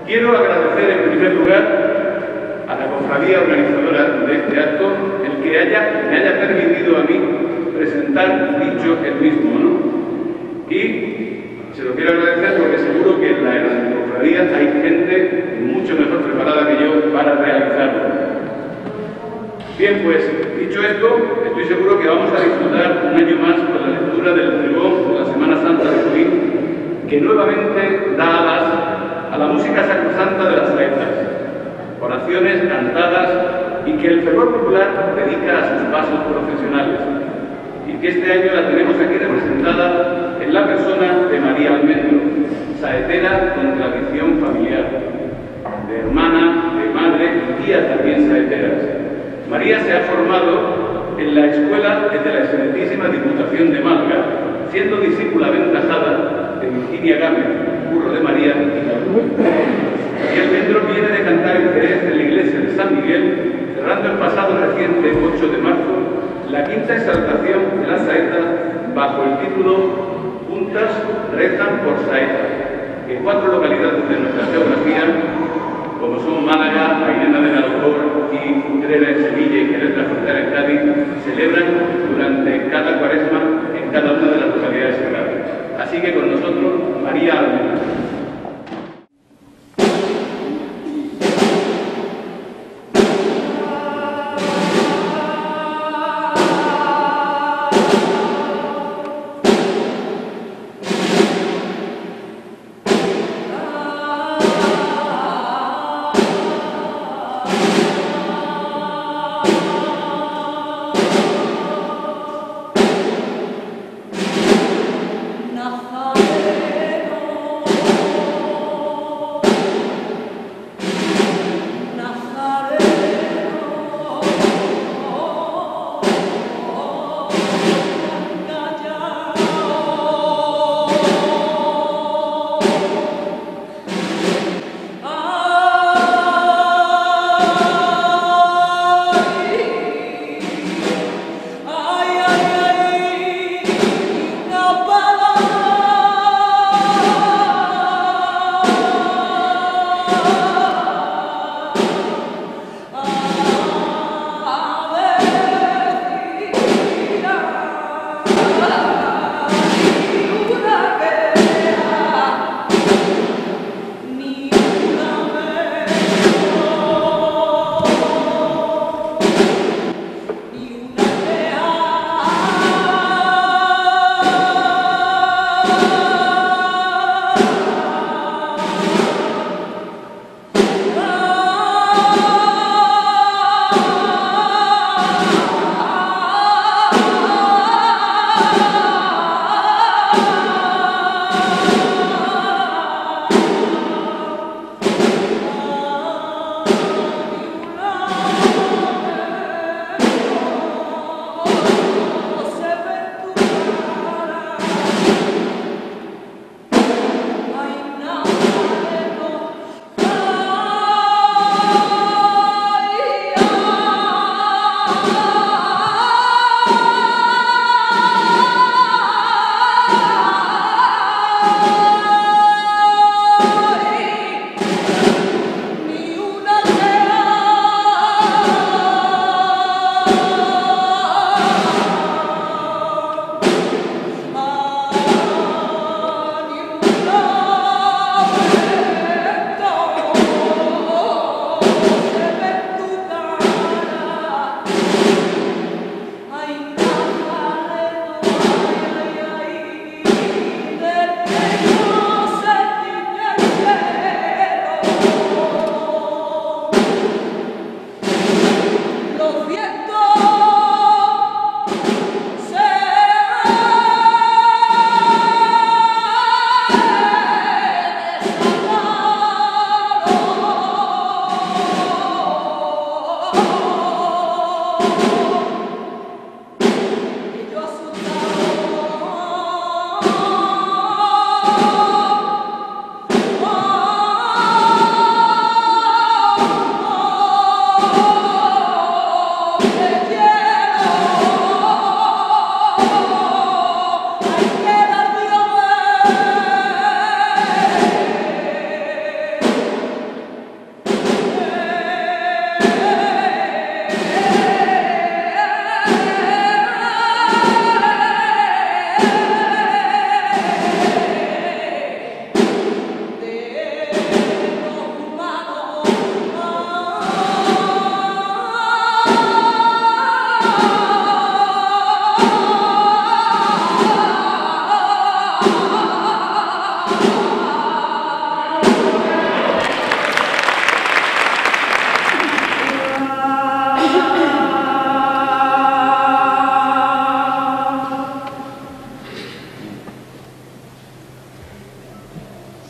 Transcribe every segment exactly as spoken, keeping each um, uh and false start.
Quiero agradecer en primer lugar a la cofradía organizadora de este acto el que haya, me haya permitido a mí presentar dicho el mismo, ¿no? Y se lo quiero agradecer porque seguro que en la, en la cofradía hay gente mucho mejor preparada que yo para realizarlo. Bien, pues, dicho esto, estoy seguro que vamos a disfrutar un año más con la lectura del pregón de la Semana Santa de Junín, que nuevamente da alas a la música sacrosanta de las saetas, oraciones cantadas y que el fervor popular dedica a sus pasos profesionales, y que este año la tenemos aquí representada en la persona de María Almendro, saetera con tradición familiar, de hermana, de madre y tía también saeteras. María se ha formado en la escuela de la excelentísima Diputación de Málaga, siendo discípula aventajada de Virginia Gámez, curro de María, y Almendro viene de cantar en Jerez en la iglesia de San Miguel, cerrando el pasado reciente ocho de marzo la quinta exaltación de las saetas bajo el título Juntas rezan por saetas, que cuatro localidades de nuestra geografía, como son Málaga, Mairena de Alcor y Utrera en Sevilla y Jerez de la Frontera en Cádiz, celebran durante cada cuaresma en cada una de las localidades sagradas. Así que con nosotros, María Almendro. Nazareno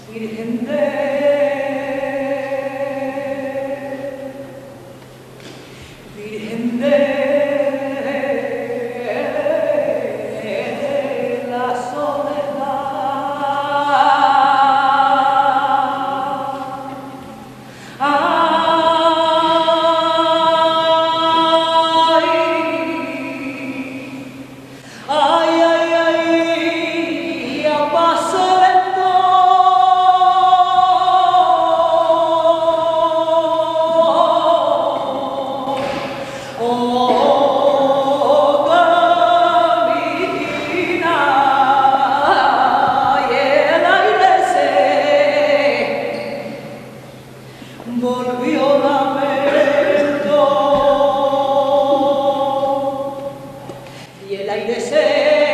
Virgen de, Virgen de la soledad, ay, ay, ay, ay, a paso lento. Volvió lamento y el aire se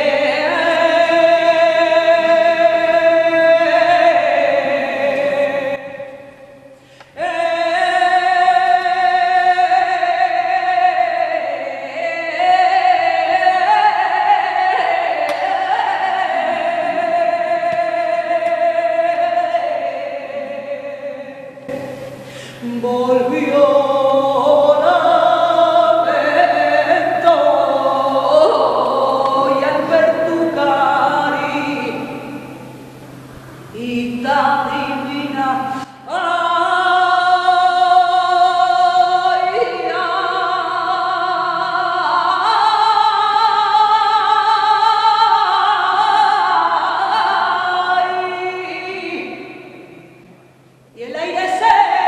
volvió lamento y al ver tu cari y tan divina, ay, ay, y el aire se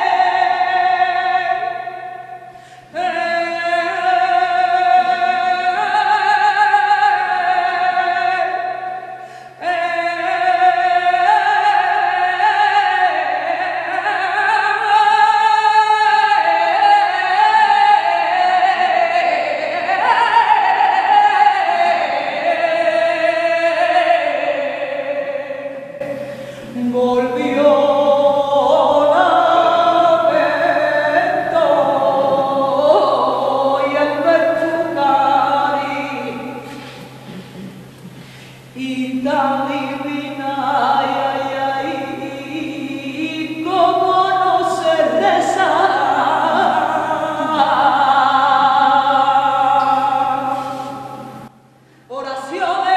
volvió lamento y al ver tu cari y tan divina, ay, ay, ay, cómo no se rezar oraciones.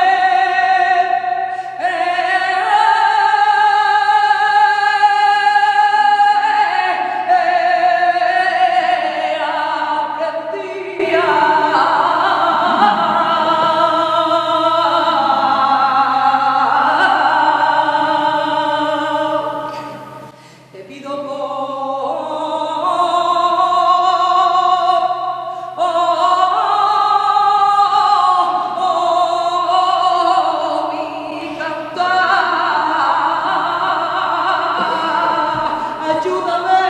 Te pido por oh, oh, oh, mi cantar, ayúdame.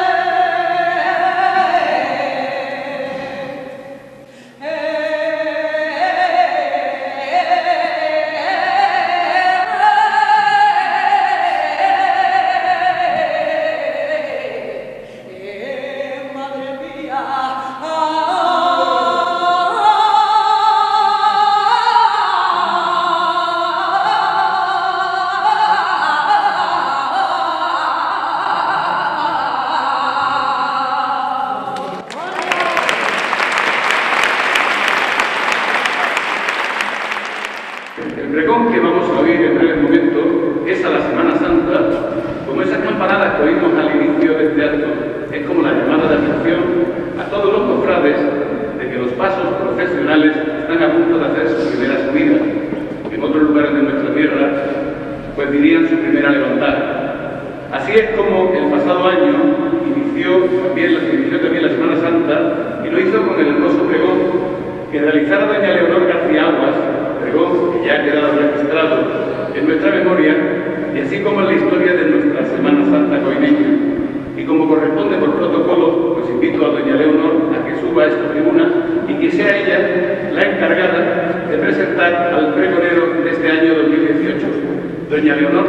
El pregón que vamos a oír en breve momento es a la Semana Santa, como esas campanadas que oímos al inicio de este acto. Es como la llamada de atención a todos los cofrades de que los pasos profesionales están a punto de hacer su primera subida. En otros lugares de nuestra tierra, pues dirían su primera levantada. Así es como el pasado año inició también, la, inició también la Semana Santa y lo hizo con el hermoso pregón que realizara doña Leonor García Aguas, pregón que ya ha quedado registrado en nuestra memoria, y así como en la historia de nuestra Semana Santa coineña. Y como corresponde por protocolo, pues invito a doña Leonor a que suba a esta tribuna y que sea ella la encargada de presentar al pregonero de este año dos mil dieciocho. Doña Leonor.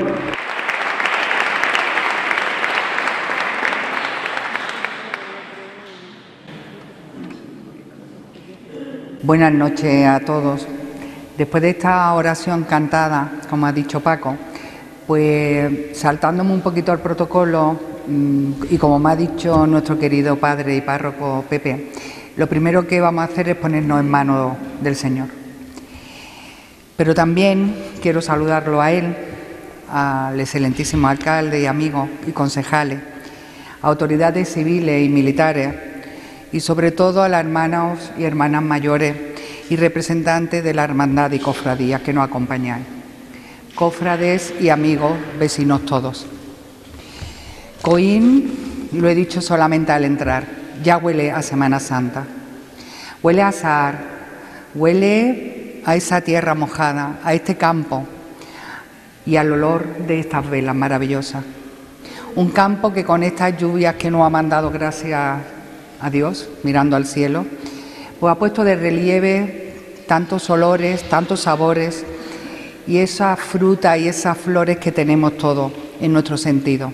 Buenas noches a todos. Después de esta oración cantada, como ha dicho Paco, Pues saltándome un poquito al protocolo, y como me ha dicho nuestro querido padre y párroco Pepe, lo primero que vamos a hacer es ponernos en manos del Señor. Pero también quiero saludarlo a él, al excelentísimo alcalde y amigos y concejales, a autoridades civiles y militares y sobre todo a las hermanos y hermanas mayores y representantes de la hermandad y cofradías que nos acompañan, cofrades y amigos, vecinos todos. Coín, lo he dicho solamente al entrar, ya huele a Semana Santa, huele a azahar, huele a esa tierra mojada, a este campo y al olor de estas velas maravillosas. Un campo que con estas lluvias que nos ha mandado, gracias a Dios, mirando al cielo, pues ha puesto de relieve tantos olores, tantos sabores y esas frutas y esas flores que tenemos todos en nuestro sentido.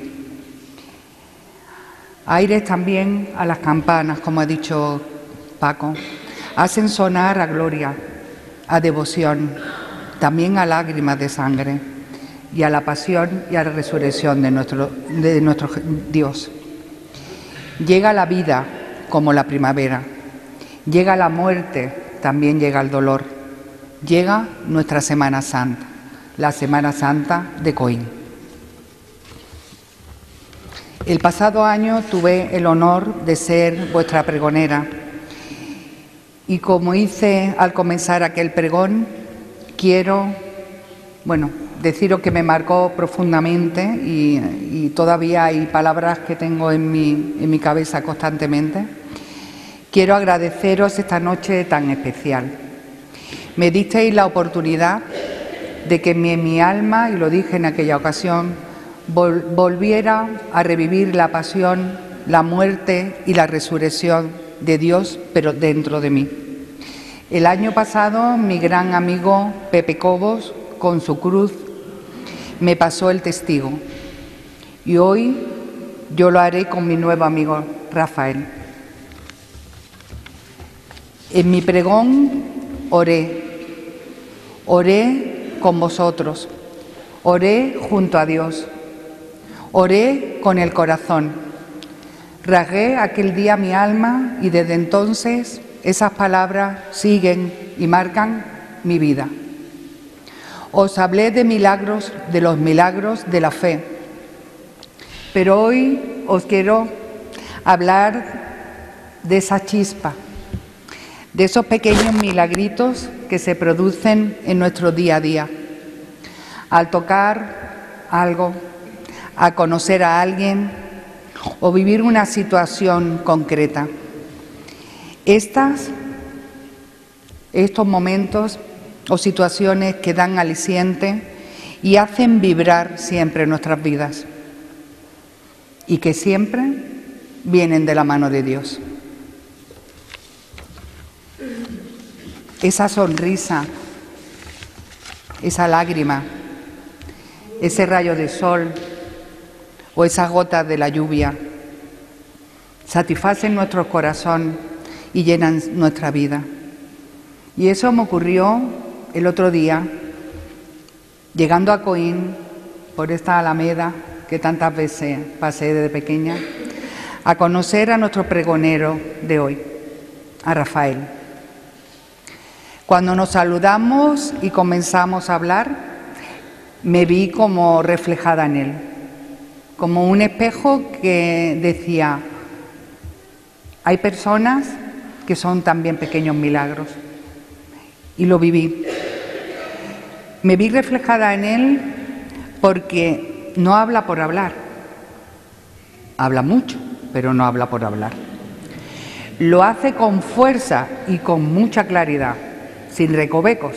Aires también a las campanas, como ha dicho Paco, hacen sonar a gloria, a devoción, también a lágrimas de sangre y a la pasión y a la resurrección de nuestro, de nuestro Dios. Llega la vida como la primavera, llega la muerte, también llega el dolor, llega nuestra Semana Santa, la Semana Santa de Coín. El pasado año tuve el honor de ser vuestra pregonera y como hice al comenzar aquel pregón, quiero, bueno, deciros que me marcó profundamente y, y todavía hay palabras que tengo en mi, en mi cabeza constantemente. Quiero agradeceros esta noche tan especial. Me disteis la oportunidad de que en mi, en mi alma, y lo dije en aquella ocasión, Vol volviera a revivir la pasión, la muerte y la resurrección de Dios, pero dentro de mí. El año pasado, mi gran amigo Pepe Cobos, con su cruz, me pasó el testigo. Y hoy yo lo haré con mi nuevo amigo Rafael. En mi pregón oré, oré con vosotros, oré junto a Dios. Oré con el corazón, rasgué aquel día mi alma y desde entonces esas palabras siguen y marcan mi vida. Os hablé de milagros, de los milagros de la fe, pero hoy os quiero hablar de esa chispa, de esos pequeños milagritos que se producen en nuestro día a día. Al tocar algo, a conocer a alguien o vivir una situación concreta. Estas, estos momentos o situaciones que dan aliciente y hacen vibrar siempre nuestras vidas y que siempre vienen de la mano de Dios. Esa sonrisa, esa lágrima, ese rayo de sol o esas gotas de la lluvia satisfacen nuestro corazón y llenan nuestra vida. Y eso me ocurrió el otro día, llegando a Coín, por esta alameda que tantas veces pasé desde pequeña, a conocer a nuestro pregonero de hoy, a Rafael. Cuando nos saludamos y comenzamos a hablar, me vi como reflejada en él, como un espejo que decía, hay personas que son también pequeños milagros, y lo viví. Me vi reflejada en él porque no habla por hablar, habla mucho, pero no habla por hablar. Lo hace con fuerza y con mucha claridad, sin recovecos.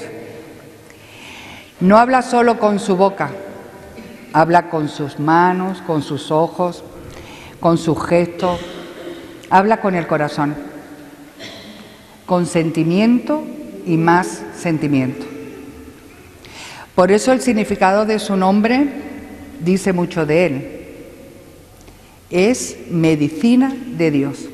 No habla solo con su boca, habla con sus manos, con sus ojos, con sus gestos, habla con el corazón, con sentimiento y más sentimiento. Por eso el significado de su nombre dice mucho de él. Es medicina de Dios.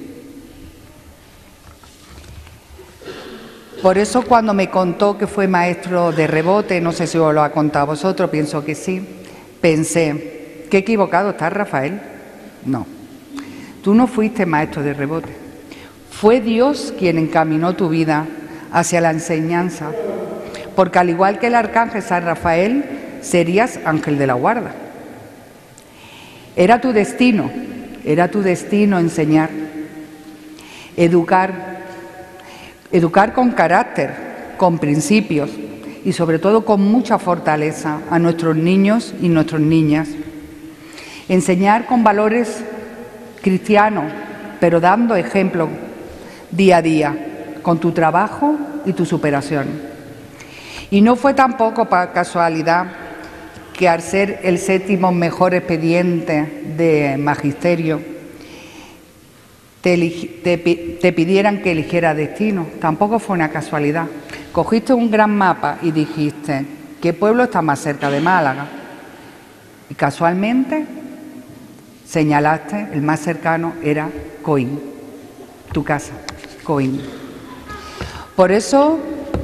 Por eso cuando me contó que fue maestro de rebote, no sé si os lo ha contado a vosotros, pienso que sí, Pensé, qué equivocado estás, Rafael. No, tú no fuiste maestro de rebote. Fue Dios quien encaminó tu vida hacia la enseñanza, porque al igual que el arcángel San Rafael, serías ángel de la guarda. Era tu destino, era tu destino enseñar, educar, educar con carácter, con principios y sobre todo con mucha fortaleza a nuestros niños y nuestras niñas. Enseñar con valores cristianos, pero dando ejemplo día a día, con tu trabajo y tu superación. Y no fue tampoco por casualidad que al ser el séptimo mejor expediente de magisterio, te, te, te pidieran que eligiera destino. Tampoco fue una casualidad. Cogiste un gran mapa y dijiste, ¿qué pueblo está más cerca de Málaga? Y casualmente señalaste, el más cercano era Coín, tu casa, Coín. Por eso,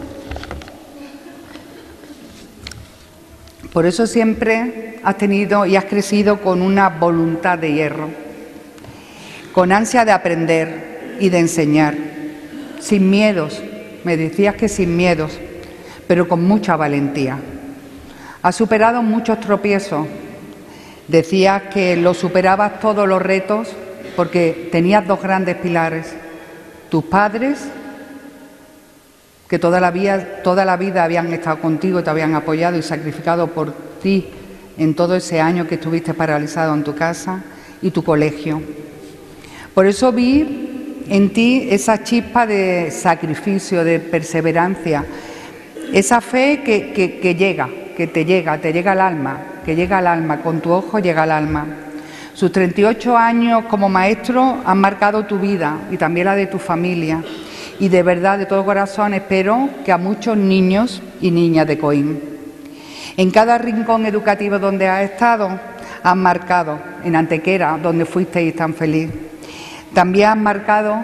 por eso siempre has tenido y has crecido con una voluntad de hierro, con ansia de aprender y de enseñar, sin miedos. Me decías que sin miedos, pero con mucha valentía. Has superado muchos tropiezos. Decías que lo superabas todos los retos porque tenías dos grandes pilares. Tus padres, que toda la vida, toda la vida habían estado contigo, te habían apoyado y sacrificado por ti en todo ese año que estuviste paralizado en tu casa, y tu colegio. Por eso vi en ti esa chispa de sacrificio, de perseverancia, esa fe que, que, que llega, que te llega, te llega al alma, que llega al alma, con tu ojo llega al alma. Sus treinta y ocho años como maestro han marcado tu vida y también la de tu familia. Y de verdad, de todo corazón, espero que a muchos niños y niñas de Coín. En cada rincón educativo donde has estado, has marcado, en Antequera, donde fuisteis tan feliz. También has marcado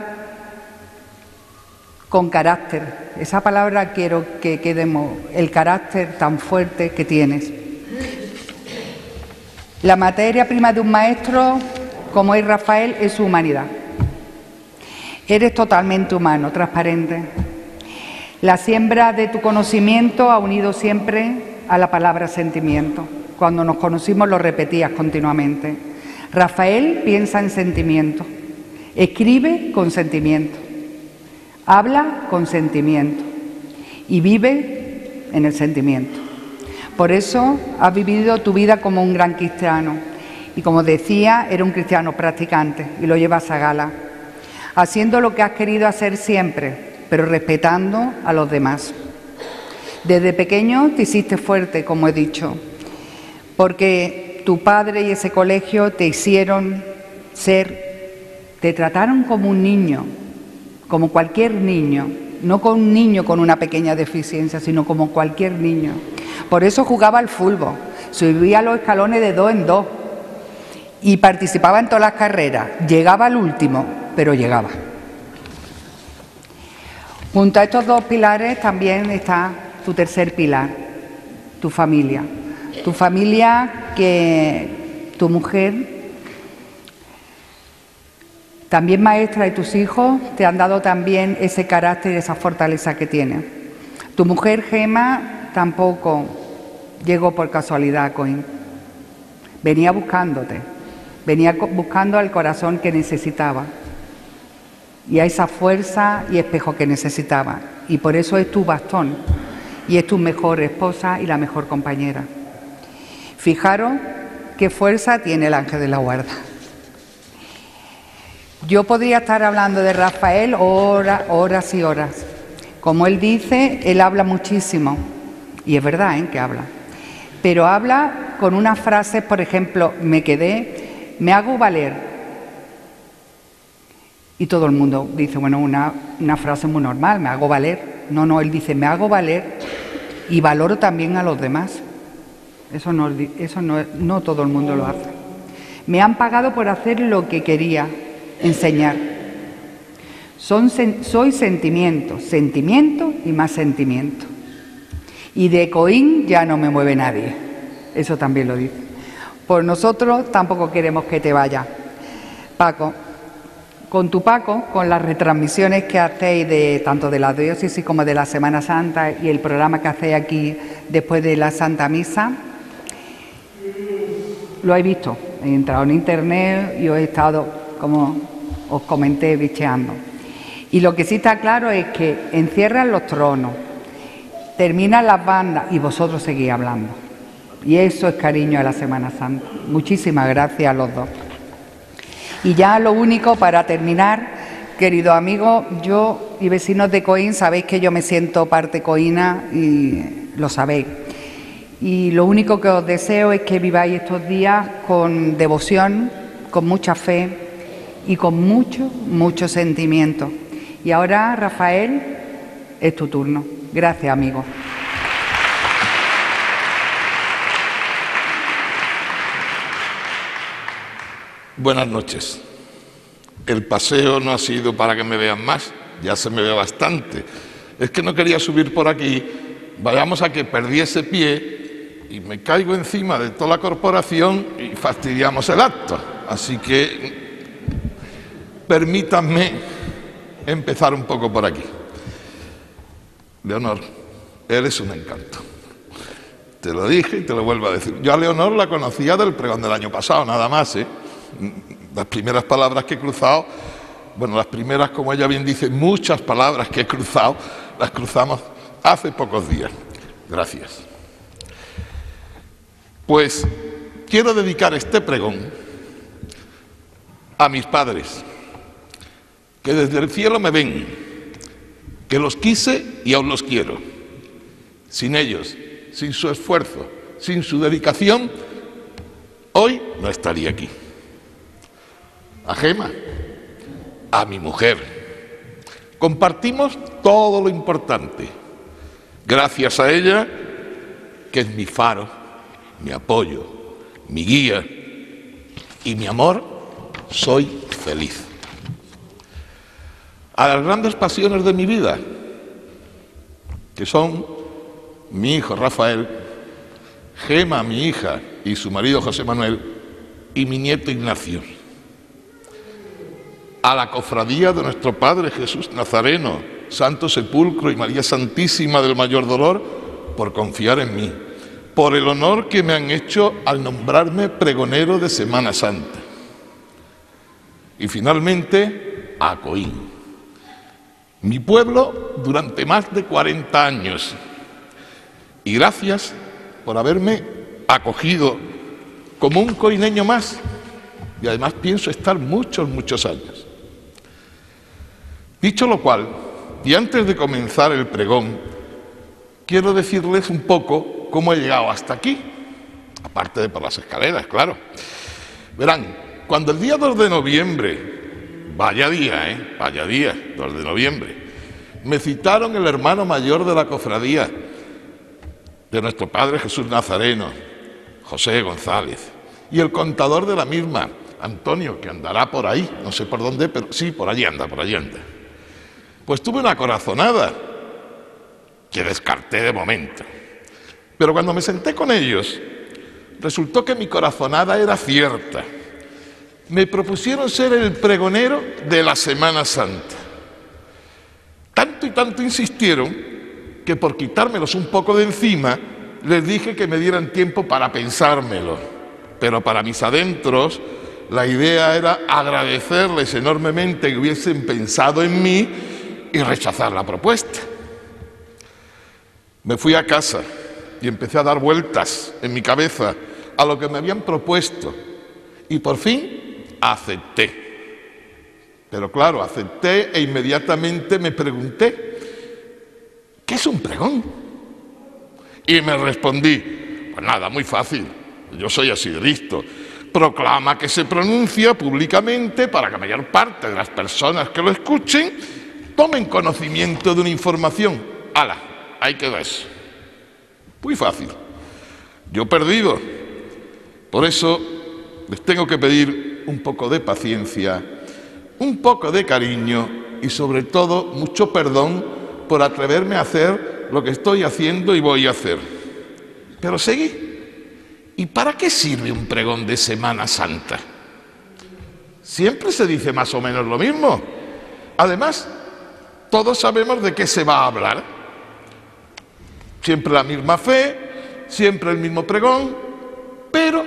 con carácter. Esa palabra quiero que quedemos, el carácter tan fuerte que tienes. La materia prima de un maestro, como es Rafael, es su humanidad. Eres totalmente humano, transparente. La siembra de tu conocimiento ha unido siempre a la palabra sentimiento. Cuando nos conocimos lo repetías continuamente. Rafael piensa en sentimiento. Escribe con sentimiento, habla con sentimiento y vive en el sentimiento. Por eso has vivido tu vida como un gran cristiano y, como decía, eres un cristiano practicante y lo llevas a gala, haciendo lo que has querido hacer siempre, pero respetando a los demás. Desde pequeño te hiciste fuerte, como he dicho, porque tu padre y ese colegio te hicieron ser. Te trataron como un niño, como cualquier niño, no como un niño con una pequeña deficiencia, sino como cualquier niño. Por eso jugaba al fútbol, subía los escalones de dos en dos y participaba en todas las carreras. Llegaba al último, pero llegaba. Junto a estos dos pilares también está tu tercer pilar, tu familia. Tu familia, que tu mujer, también maestra, y tus hijos te han dado también ese carácter y esa fortaleza que tienes. Tu mujer, Gema, tampoco llegó por casualidad a Coín. Venía buscándote, venía buscando al corazón que necesitaba y a esa fuerza y espejo que necesitaba. Y por eso es tu bastón y es tu mejor esposa y la mejor compañera. Fijaros qué fuerza tiene el ángel de la guarda. Yo podría estar hablando de Rafael horas, horas y horas. Como él dice, él habla muchísimo. Y es verdad, ¿eh?, que habla. Pero habla con unas frases, por ejemplo, me quedé, me hago valer. Y todo el mundo dice, bueno, una, una frase muy normal, me hago valer. No, no, él dice, me hago valer y valoro también a los demás. Eso no, eso no, no todo el mundo lo hace. Me han pagado por hacer lo que quería. Enseñar. Son, soy sentimiento, sentimiento y más sentimiento. Y de Coín ya no me mueve nadie. Eso también lo dice. Por nosotros tampoco queremos que te vayas. Paco, con tu Paco, con las retransmisiones que hacéis de tanto de la diócesis como de la Semana Santa y el programa que hacéis aquí después de la Santa Misa, lo he visto. He entrado en internet y os he estado, como os comenté, bicheando. Y lo que sí está claro es que encierran los tronos, terminan las bandas y vosotros seguís hablando. Y eso es cariño a la Semana Santa. Muchísimas gracias a los dos. Y ya lo único para terminar, queridos amigos, yo y vecinos de Coín, sabéis que yo me siento parte coína y lo sabéis. Y lo único que os deseo es que viváis estos días con devoción, con mucha fe y con mucho, mucho sentimiento. Y ahora, Rafael, es tu turno. Gracias, amigos. Buenas noches. El paseo no ha sido para que me vean más, ya se me ve bastante. Es que no quería subir por aquí, vayamos a que perdiese pie y me caigo encima de toda la corporación y fastidiamos el acto. Así que permítanme empezar un poco por aquí. Leonor, eres un encanto. Te lo dije y te lo vuelvo a decir. Yo a Leonor la conocía del pregón del año pasado, nada más, ¿eh? Las primeras palabras que he cruzado, bueno, las primeras, como ella bien dice, muchas palabras que he cruzado, las cruzamos hace pocos días. Gracias. Pues quiero dedicar este pregón a mis padres, que desde el cielo me ven, que los quise y aún los quiero. Sin ellos, sin su esfuerzo, sin su dedicación, hoy no estaría aquí. A Gema, a mi mujer. Compartimos todo lo importante. Gracias a ella, que es mi faro, mi apoyo, mi guía y mi amor, soy feliz. A las grandes pasiones de mi vida, que son mi hijo Rafael, Gema, mi hija, y su marido José Manuel, y mi nieto Ignacio. A la cofradía de nuestro Padre Jesús Nazareno, Santo Sepulcro y María Santísima del Mayor Dolor, por confiar en mí, por el honor que me han hecho al nombrarme pregonero de Semana Santa. Y finalmente, a Coín, mi pueblo durante más de cuarenta años. Y gracias por haberme acogido como un coineño más. Y además pienso estar muchos, muchos años. Dicho lo cual, y antes de comenzar el pregón, quiero decirles un poco cómo he llegado hasta aquí, aparte de por las escaleras, claro. Verán, cuando el día dos de noviembre, vaya día, ¿eh? Vaya día, dos de noviembre, me citaron el hermano mayor de la cofradía de nuestro Padre Jesús Nazareno, José González, y el contador de la misma, Antonio, que andará por ahí, no sé por dónde, pero sí, por allí anda, por allí anda. Pues tuve una corazonada que descarté de momento. Pero cuando me senté con ellos, resultó que mi corazonada era cierta. Me propusieron ser el pregonero de la Semana Santa. Tanto y tanto insistieron que por quitármelos un poco de encima, les dije que me dieran tiempo para pensármelo. Pero para mis adentros, la idea era agradecerles enormemente que hubiesen pensado en mí y rechazar la propuesta. Me fui a casa y empecé a dar vueltas en mi cabeza a lo que me habían propuesto y por fin acepté. Pero claro, acepté e inmediatamente me pregunté, ¿qué es un pregón? Y me respondí, pues nada, muy fácil, yo soy así de listo. Proclama que se pronuncia públicamente para que la mayor parte de las personas que lo escuchen tomen conocimiento de una información. ¡Hala! Ahí queda eso. Muy fácil. Yo perdido. Por eso les tengo que pedir un poco de paciencia, un poco de cariño y sobre todo mucho perdón por atreverme a hacer lo que estoy haciendo y voy a hacer. Pero seguí. ¿y para qué sirve un pregón de Semana Santa? Siempre se dice más o menos lo mismo. Además, todos sabemos de qué se va a hablar. Siempre la misma fe, siempre el mismo pregón, pero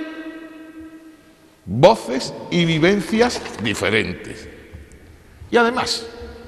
voces y vivencias diferentes. Y además,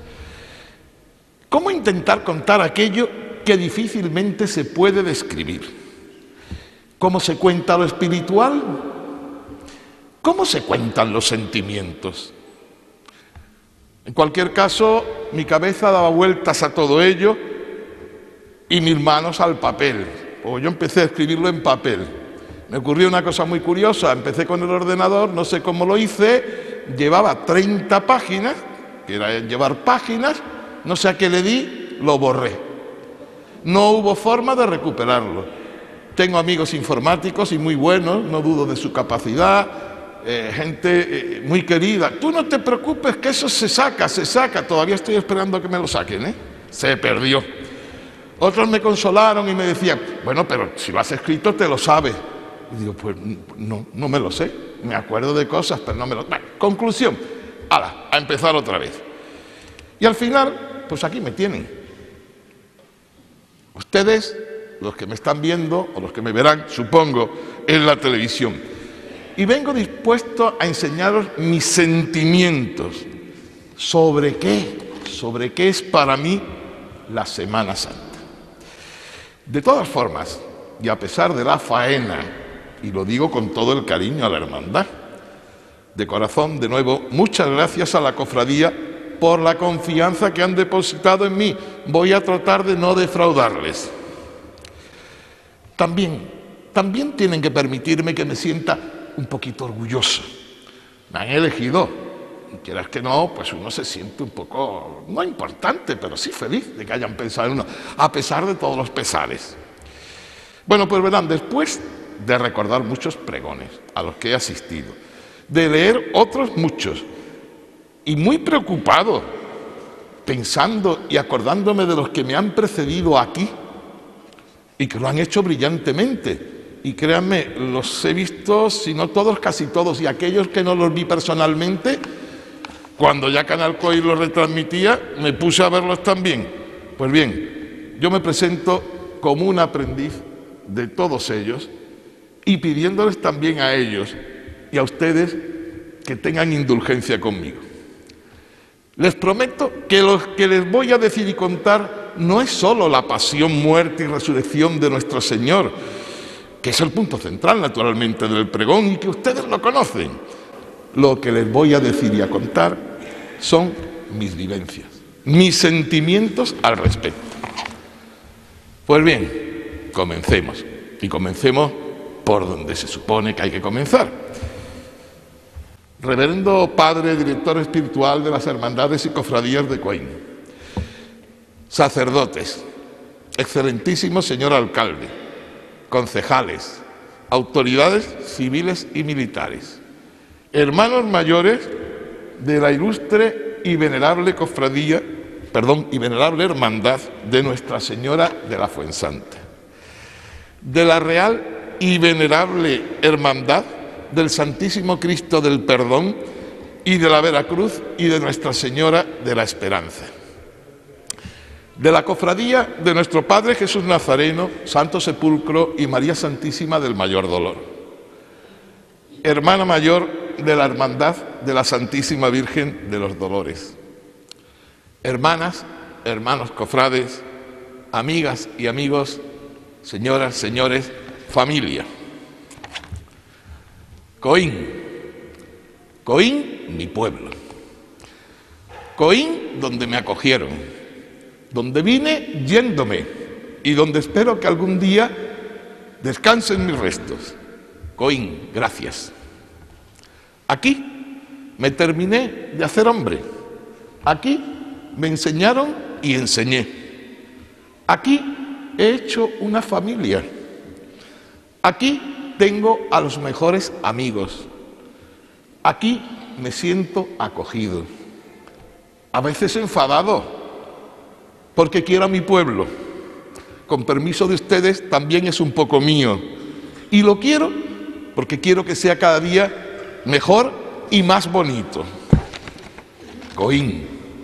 ¿cómo intentar contar aquello que difícilmente se puede describir? ¿Cómo se cuenta lo espiritual? ¿Cómo se cuentan los sentimientos? En cualquier caso, mi cabeza daba vueltas a todo ello y mis manos al papel. O yo empecé a escribirlo en papel. Me ocurrió una cosa muy curiosa. Empecé con el ordenador, no sé cómo lo hice, llevaba treinta páginas, que era llevar páginas, no sé a qué le di, lo borré. No hubo forma de recuperarlo. Tengo amigos informáticos y muy buenos, no dudo de su capacidad, eh, gente eh, muy querida. Tú no te preocupes que eso se saca, se saca. Todavía estoy esperando que me lo saquen, ¿eh? Se perdió. Otros me consolaron y me decían, bueno, pero si lo has escrito te lo sabes. Y digo, pues no, no me lo sé. Me acuerdo de cosas, pero no me lo... Bueno, conclusión, hala, a empezar otra vez. Y al final, pues aquí me tienen. Ustedes, los que me están viendo, o los que me verán, supongo, en la televisión. Y vengo dispuesto a enseñaros mis sentimientos. ¿Sobre qué? Sobre qué es para mí la Semana Santa. De todas formas, y a pesar de la faena, y lo digo con todo el cariño a la hermandad, de corazón, de nuevo, muchas gracias a la cofradía por la confianza que han depositado en mí. Voy a tratar de no defraudarles. También, también tienen que permitirme que me sienta un poquito orgulloso. Me han elegido. Quieras que no, pues uno se siente un poco, no importante, pero sí feliz de que hayan pensado en uno, a pesar de todos los pesares. Bueno, pues verán, después de recordar muchos pregones a los que he asistido, de leer otros muchos, y muy preocupado, pensando y acordándome de los que me han precedido aquí, y que lo han hecho brillantemente, y créanme, los he visto, si no todos, casi todos, y aquellos que no los vi personalmente, cuando ya Canal Coir los retransmitía, me puse a verlos también. Pues bien, yo me presento como un aprendiz de todos ellos y pidiéndoles también a ellos y a ustedes que tengan indulgencia conmigo. Les prometo que lo que les voy a decir y contar no es solo la pasión, muerte y resurrección de nuestro Señor, que es el punto central, naturalmente, del pregón y que ustedes lo conocen. Lo que les voy a decir y a contar son mis vivencias, mis sentimientos al respecto. Pues bien, comencemos. Y comencemos por donde se supone que hay que comenzar. Reverendo Padre, Director Espiritual de las Hermandades y Cofradías de Coín, sacerdotes, excelentísimo señor alcalde, concejales, autoridades civiles y militares, hermanos mayores de la ilustre y venerable cofradía, perdón, y venerable hermandad de Nuestra Señora de la Fuensanta, de la Real y Venerable Hermandad del Santísimo Cristo del Perdón y de la Veracruz y de Nuestra Señora de la Esperanza, de la Cofradía de nuestro Padre Jesús Nazareno, Santo Sepulcro y María Santísima del Mayor Dolor, hermana mayor de la Hermandad de la Santísima Virgen de los Dolores, hermanas, hermanos cofrades, amigas y amigos, señoras, señores, familia. Coín, Coín, mi pueblo. Coín, donde me acogieron, donde vine yéndome y donde espero que algún día descansen mis restos. Coín, gracias. Aquí me terminé de hacer hombre. Aquí me enseñaron y enseñé. Aquí he hecho una familia. Aquí tengo a los mejores amigos. Aquí me siento acogido. A veces enfadado, porque quiero a mi pueblo. Con permiso de ustedes, también es un poco mío. Y lo quiero porque quiero que sea cada día mejor y más bonito. Coín.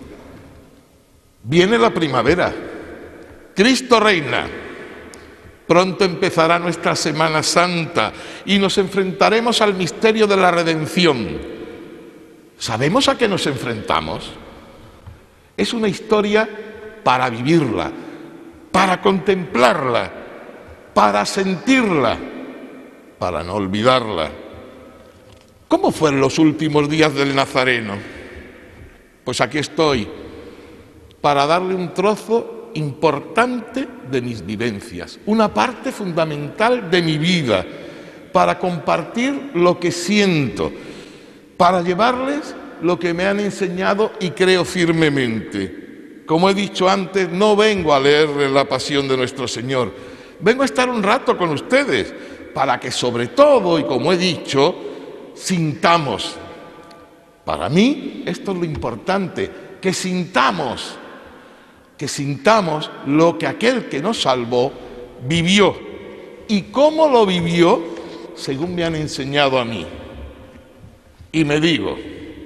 Viene la primavera. Cristo reina. Pronto empezará nuestra Semana Santa y nos enfrentaremos al misterio de la redención. ¿Sabemos a qué nos enfrentamos? Es una historia para vivirla, para contemplarla, para sentirla, para no olvidarla. ¿Cómo fueron los últimos días del Nazareno? Pues aquí estoy, para darle un trozo importante de mis vivencias, una parte fundamental de mi vida, para compartir lo que siento, para llevarles lo que me han enseñado y creo firmemente. Como he dicho antes, no vengo a leerles la pasión de nuestro Señor, vengo a estar un rato con ustedes, para que sobre todo, y como he dicho, sintamos. Para mí esto es lo importante, que sintamos, que sintamos lo que aquel que nos salvó vivió. ¿Y cómo lo vivió? Según me han enseñado a mí. Y me digo,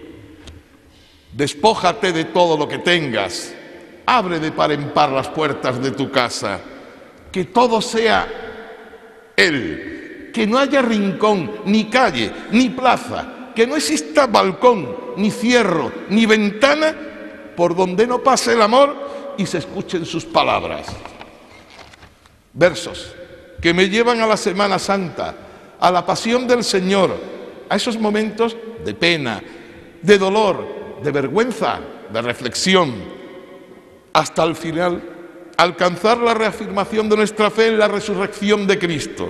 despójate de todo lo que tengas, abre de par en par las puertas de tu casa, que todo sea Él, que no haya rincón, ni calle, ni plaza, que no exista balcón, ni cierro, ni ventana por donde no pase el amor y se escuchen sus palabras. Versos que me llevan a la Semana Santa, a la pasión del Señor, a esos momentos de pena, de dolor, de vergüenza, de reflexión, hasta el final alcanzar la reafirmación de nuestra fe en la resurrección de Cristo.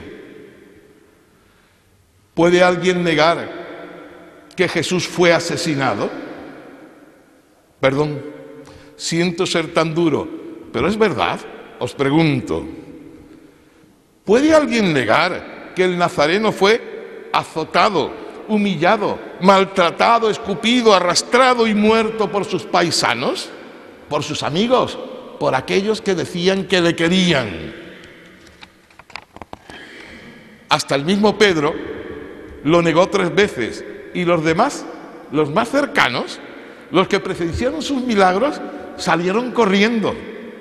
¿Puede alguien negar que Jesús fue asesinado? Perdón, siento ser tan duro, pero es verdad, os pregunto. ¿Puede alguien negar que el Nazareno fue azotado, humillado, maltratado, escupido, arrastrado y muerto por sus paisanos, por sus amigos, por aquellos que decían que le querían? Hasta el mismo Pedro lo negó tres veces y los demás, los más cercanos, los que presenciaron sus milagros, salieron corriendo.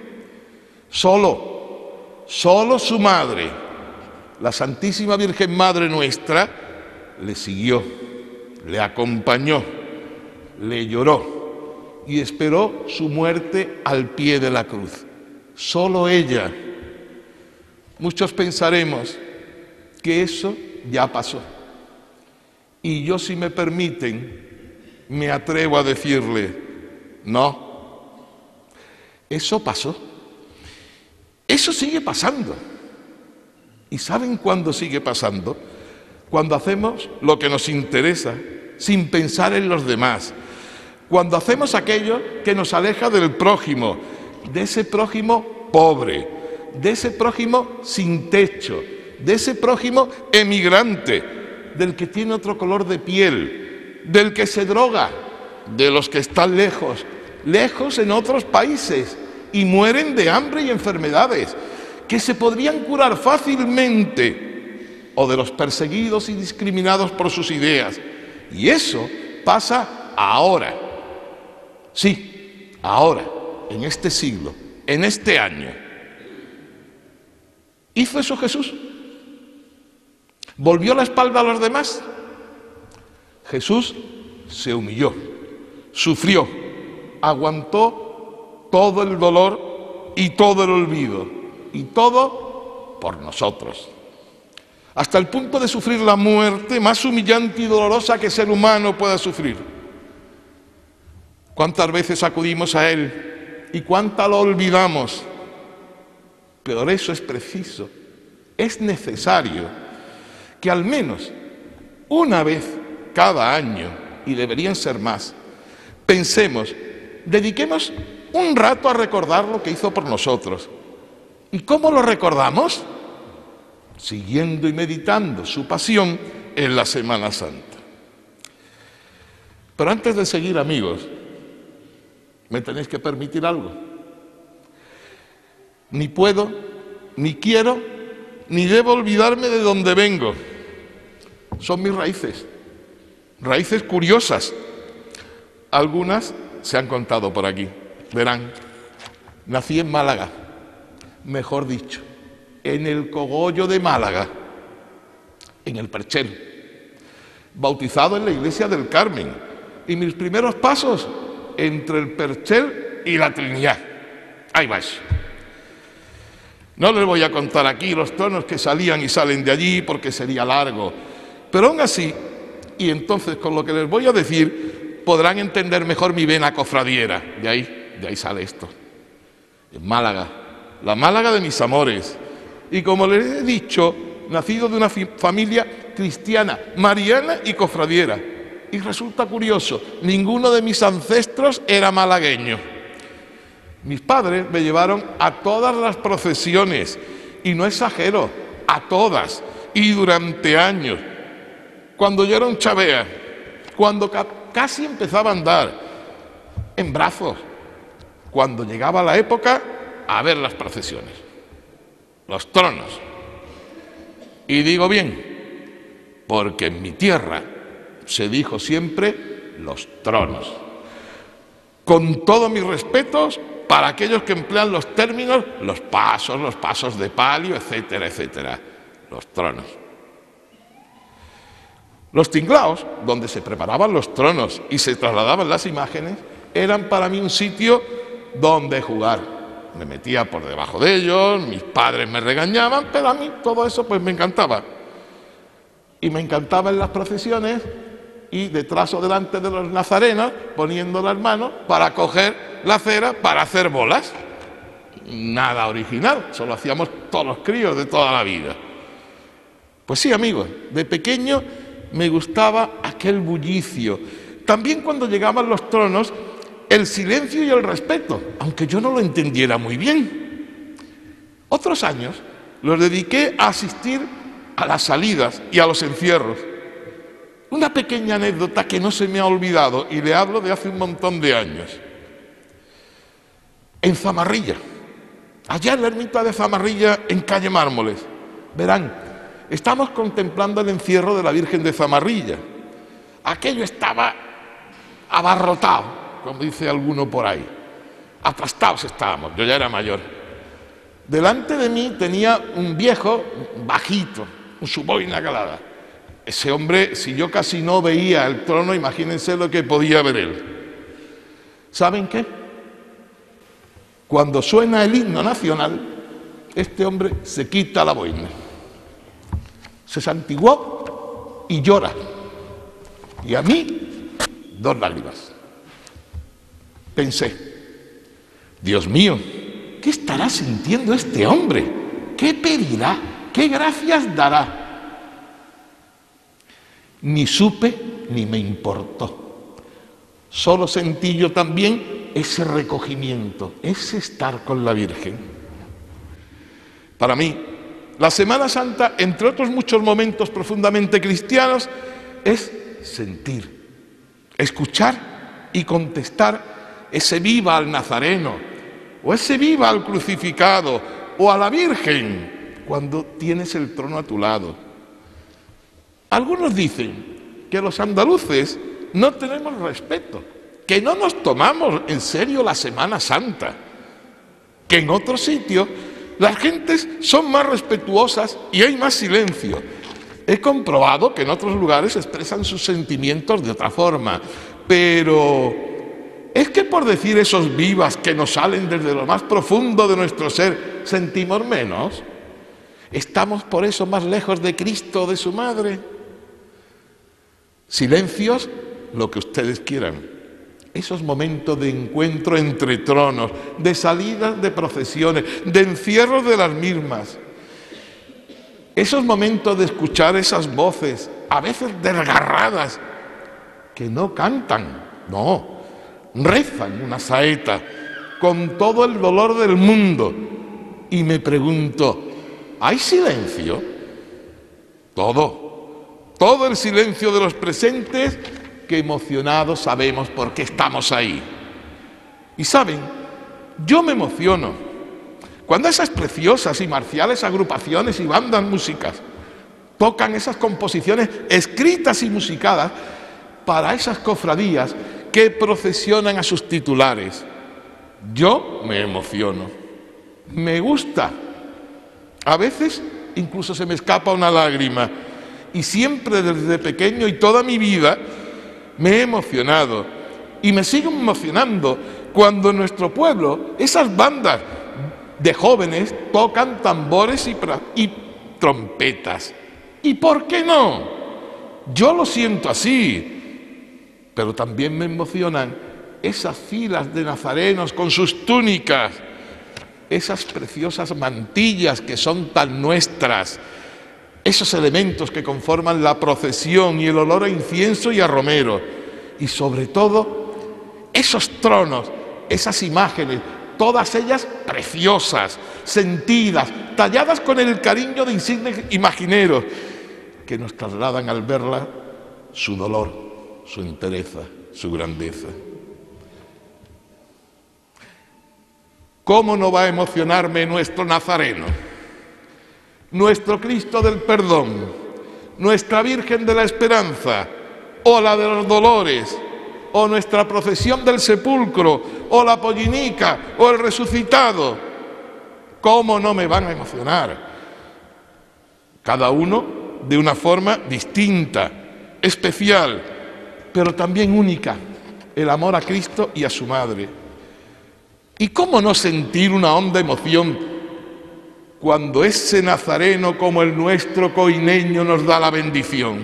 Solo, solo su madre, la Santísima Virgen Madre nuestra, le siguió, le acompañó, le lloró y esperó su muerte al pie de la cruz. Solo ella. Muchos pensaremos que eso ya pasó. Y yo, si me permiten, me atrevo a decirle, no, eso pasó. Eso sigue pasando. ¿Y saben cuándo sigue pasando? Cuando hacemos lo que nos interesa, sin pensar en los demás. Cuando hacemos aquello que nos aleja del prójimo, de ese prójimo pobre, de ese prójimo sin techo, de ese prójimo emigrante, del que tiene otro color de piel, del que se droga, de los que están lejos, lejos en otros países y mueren de hambre y enfermedades que se podrían curar fácilmente, o de los perseguidos y discriminados por sus ideas. Y eso pasa ahora. Sí, ahora, en este siglo, en este año. ¿Hizo eso Jesús? ¿Volvió la espalda a los demás? Jesús se humilló, sufrió, aguantó todo el dolor y todo el olvido, y todo por nosotros, hasta el punto de sufrir la muerte más humillante y dolorosa que el ser humano pueda sufrir. ¿Cuántas veces acudimos a Él y cuánta lo olvidamos? Pero eso es preciso, es necesario que al menos una vez cada año, y deberían ser más, pensemos, dediquemos un rato a recordar lo que hizo por nosotros. ¿Y cómo lo recordamos? Siguiendo y meditando su pasión en la Semana Santa. Pero antes de seguir, amigos, me tenéis que permitir algo. Ni puedo, ni quiero, ni debo olvidarme de dónde vengo. son mis raíces, raíces curiosas. Algunas se han contado por aquí. Verán, nací en Málaga, mejor dicho, en el cogollo de Málaga, en el Perchel, bautizado en la iglesia del Carmen, y mis primeros pasos entre el Perchel y la Trinidad. Ahí vais. No les voy a contar aquí los tronos que salían y salen de allí porque sería largo, pero aún así, y entonces con lo que les voy a decir, podrán entender mejor mi vena cofradiera. De ahí, de ahí sale esto. En Málaga, la Málaga de mis amores. Y como les he dicho, nacido de una familia cristiana, mariana y cofradiera. Y resulta curioso, ninguno de mis ancestros era malagueño. Mis padres me llevaron a todas las procesiones, y no exagero, a todas, y durante años. Cuando yo era un chavea, cuando ca casi empezaba a andar, en brazos, cuando llegaba la época, a ver las procesiones, los tronos. Y digo bien, porque en mi tierra se dijo siempre los tronos. Con todos mis respetos para aquellos que emplean los términos, los pasos, los pasos de palio, etcétera, etcétera, los tronos. Los tinglaos, donde se preparaban los tronos y se trasladaban las imágenes, eran para mí un sitio donde jugar. Me metía por debajo de ellos, mis padres me regañaban, pero a mí todo eso pues me encantaba. Y me encantaba en las procesiones y detrás o delante de los nazarenos, poniendo las manos para coger la cera para hacer bolas. Nada original, solo hacíamos todos los críos de toda la vida. Pues sí, amigos, de pequeño me gustaba aquel bullicio. También cuando llegaban los tronos, el silencio y el respeto, aunque yo no lo entendiera muy bien. Otros años los dediqué a asistir a las salidas y a los encierros. Una pequeña anécdota que no se me ha olvidado, y le hablo de hace un montón de años. En Zamarrilla, allá en la ermita de Zamarrilla, en calle Mármoles, verán, estamos contemplando el encierro de la Virgen de Zamarrilla. Aquello estaba abarrotado, como dice alguno por ahí. Aplastados estábamos, yo ya era mayor. Delante de mí tenía un viejo bajito, un su boina calada. Ese hombre, si yo casi no veía el trono, imagínense lo que podía ver él. ¿Saben qué? Cuando suena el himno nacional, este hombre se quita la boina, se santiguó y llora. Y a mí, dos lágrimas. Pensé, Dios mío, ¿qué estará sintiendo este hombre? ¿Qué pedirá? ¿Qué gracias dará? Ni supe ni me importó. Solo sentí yo también ese recogimiento, ese estar con la Virgen. Para mí, la Semana Santa, entre otros muchos momentos profundamente cristianos, es sentir, escuchar y contestar ese viva al Nazareno, o ese viva al crucificado, o a la Virgen, cuando tienes el trono a tu lado. Algunos dicen que los andaluces no tenemos respeto, que no nos tomamos en serio la Semana Santa, que en otros sitios las gentes son más respetuosas y hay más silencio. He comprobado que en otros lugares expresan sus sentimientos de otra forma, pero ¿es que por decir esos vivas que nos salen desde lo más profundo de nuestro ser, sentimos menos? ¿Estamos por eso más lejos de Cristo o de su madre? Silencios, lo que ustedes quieran. Esos momentos de encuentro entre tronos, de salidas de procesiones, de encierros de las mismas. Esos momentos de escuchar esas voces, a veces desgarradas, que no cantan, no, rezan una saeta con todo el dolor del mundo. Y me pregunto, ¿hay silencio? Todo. Todo el silencio de los presentes, que emocionados sabemos por qué estamos ahí. Y saben, yo me emociono cuando esas preciosas y marciales agrupaciones y bandas músicas tocan esas composiciones escritas y musicadas para esas cofradías que procesionan a sus titulares. Yo me emociono, me gusta, a veces incluso se me escapa una lágrima, y siempre desde pequeño y toda mi vida me he emocionado y me sigo emocionando cuando en nuestro pueblo esas bandas de jóvenes tocan tambores y, y trompetas. ¿Y por qué no? Yo lo siento así, pero también me emocionan esas filas de nazarenos con sus túnicas, esas preciosas mantillas que son tan nuestras, esos elementos que conforman la procesión y el olor a incienso y a romero, y sobre todo esos tronos, esas imágenes, todas ellas preciosas, sentidas, talladas con el cariño de insignes imagineros, que nos trasladan al verla su dolor, su entereza, su grandeza. ¿Cómo no va a emocionarme nuestro Nazareno, nuestro Cristo del Perdón, nuestra Virgen de la Esperanza, o la de los Dolores, o nuestra procesión del sepulcro, o la pollinica, o el resucitado? ¿Cómo no me van a emocionar? Cada uno de una forma distinta, especial, pero también única, el amor a Cristo y a su Madre. ¿Y cómo no sentir una honda emoción cuando ese nazareno como el nuestro coineño nos da la bendición?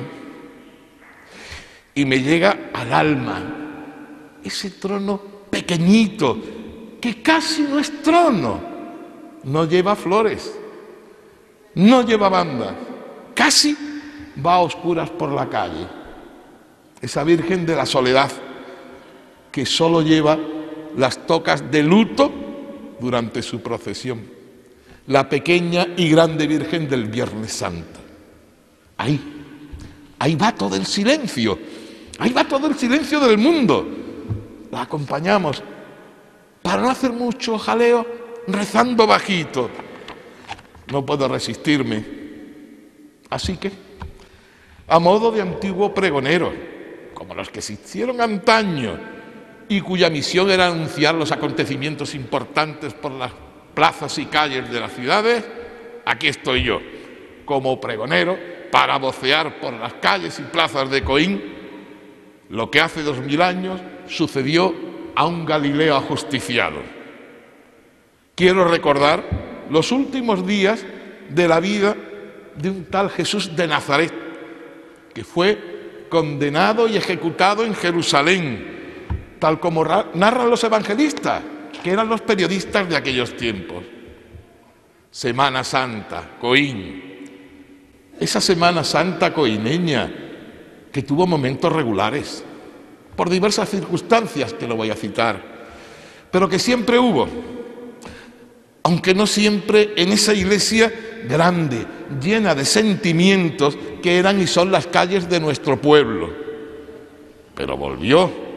Y me llega al alma ese trono pequeñito, que casi no es trono, no lleva flores, no lleva bandas, casi va a oscuras por la calle. Esa Virgen de la Soledad, que solo lleva las tocas de luto durante su procesión, la pequeña y grande Virgen del Viernes Santo. Ahí, ahí va todo el silencio, ahí va todo el silencio del mundo. La acompañamos, para no hacer mucho jaleo, rezando bajito. No puedo resistirme. Así que, a modo de antiguo pregonero, como los que se hicieron antaño y cuya misión era anunciar los acontecimientos importantes por las plazas y calles de las ciudades, aquí estoy yo, como pregonero, para vocear por las calles y plazas de Coín lo que hace dos mil años sucedió a un Galileo ajusticiado. Quiero recordar los últimos días de la vida de un tal Jesús de Nazaret, que fue condenado y ejecutado en Jerusalén, tal como narran los evangelistas, que eran los periodistas de aquellos tiempos. Semana Santa, Coín. Esa Semana Santa coineña, que tuvo momentos regulares, por diversas circunstancias que lo voy a citar, pero que siempre hubo, aunque no siempre en esa iglesia grande, llena de sentimientos que eran y son las calles de nuestro pueblo. Pero volvió.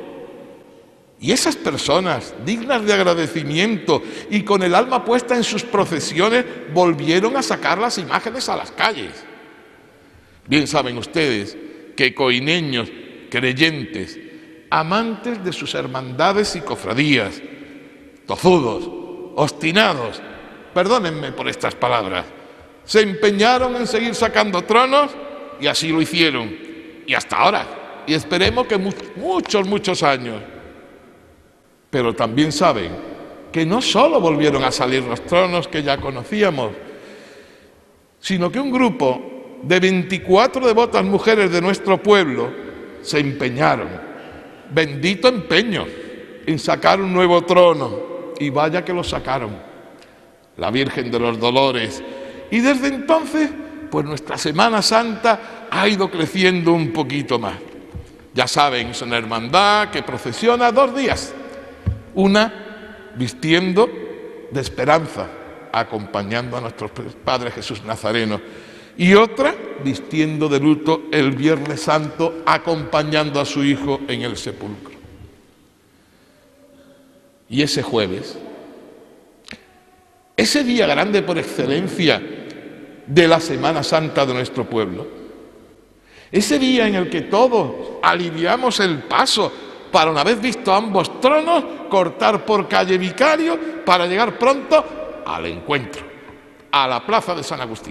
Y esas personas, dignas de agradecimiento y con el alma puesta en sus procesiones, volvieron a sacar las imágenes a las calles. Bien saben ustedes que coineños, creyentes, amantes de sus hermandades y cofradías, tozudos, obstinados, perdónenme por estas palabras, se empeñaron en seguir sacando tronos y así lo hicieron. Y hasta ahora, y esperemos que muchos, muchos años. Pero también saben que no solo volvieron a salir los tronos que ya conocíamos, sino que un grupo de veinticuatro devotas mujeres de nuestro pueblo se empeñaron, bendito empeño, en sacar un nuevo trono. Y vaya que lo sacaron, la Virgen de los Dolores. Y desde entonces, pues nuestra Semana Santa ha ido creciendo un poquito más. Ya saben, es una hermandad que procesiona dos días. Una vistiendo de esperanza, acompañando a nuestro Padre Jesús Nazareno, y otra vistiendo de luto el Viernes Santo, acompañando a su Hijo en el sepulcro. Y ese jueves, ese día grande por excelencia de la Semana Santa de nuestro pueblo. Ese día en el que todos aliviamos el paso para, una vez visto ambos tronos, cortar por calle Vicario para llegar pronto al encuentro, a la plaza de San Agustín.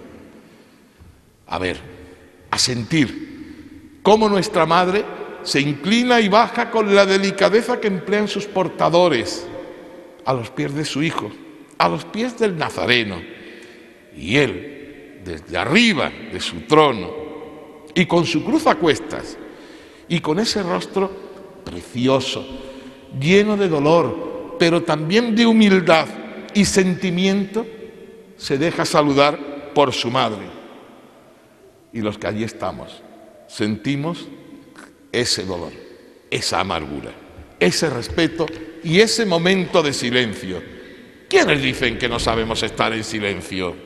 A ver, a sentir cómo nuestra Madre se inclina y baja con la delicadeza que emplean sus portadores a los pies de su Hijo, a los pies del Nazareno. Y Él, desde arriba de su trono, y con su cruz a cuestas, y con ese rostro precioso, lleno de dolor, pero también de humildad y sentimiento, se deja saludar por su Madre. Y los que allí estamos sentimos ese dolor, esa amargura, ese respeto y ese momento de silencio. ¿Quiénes dicen que no sabemos estar en silencio?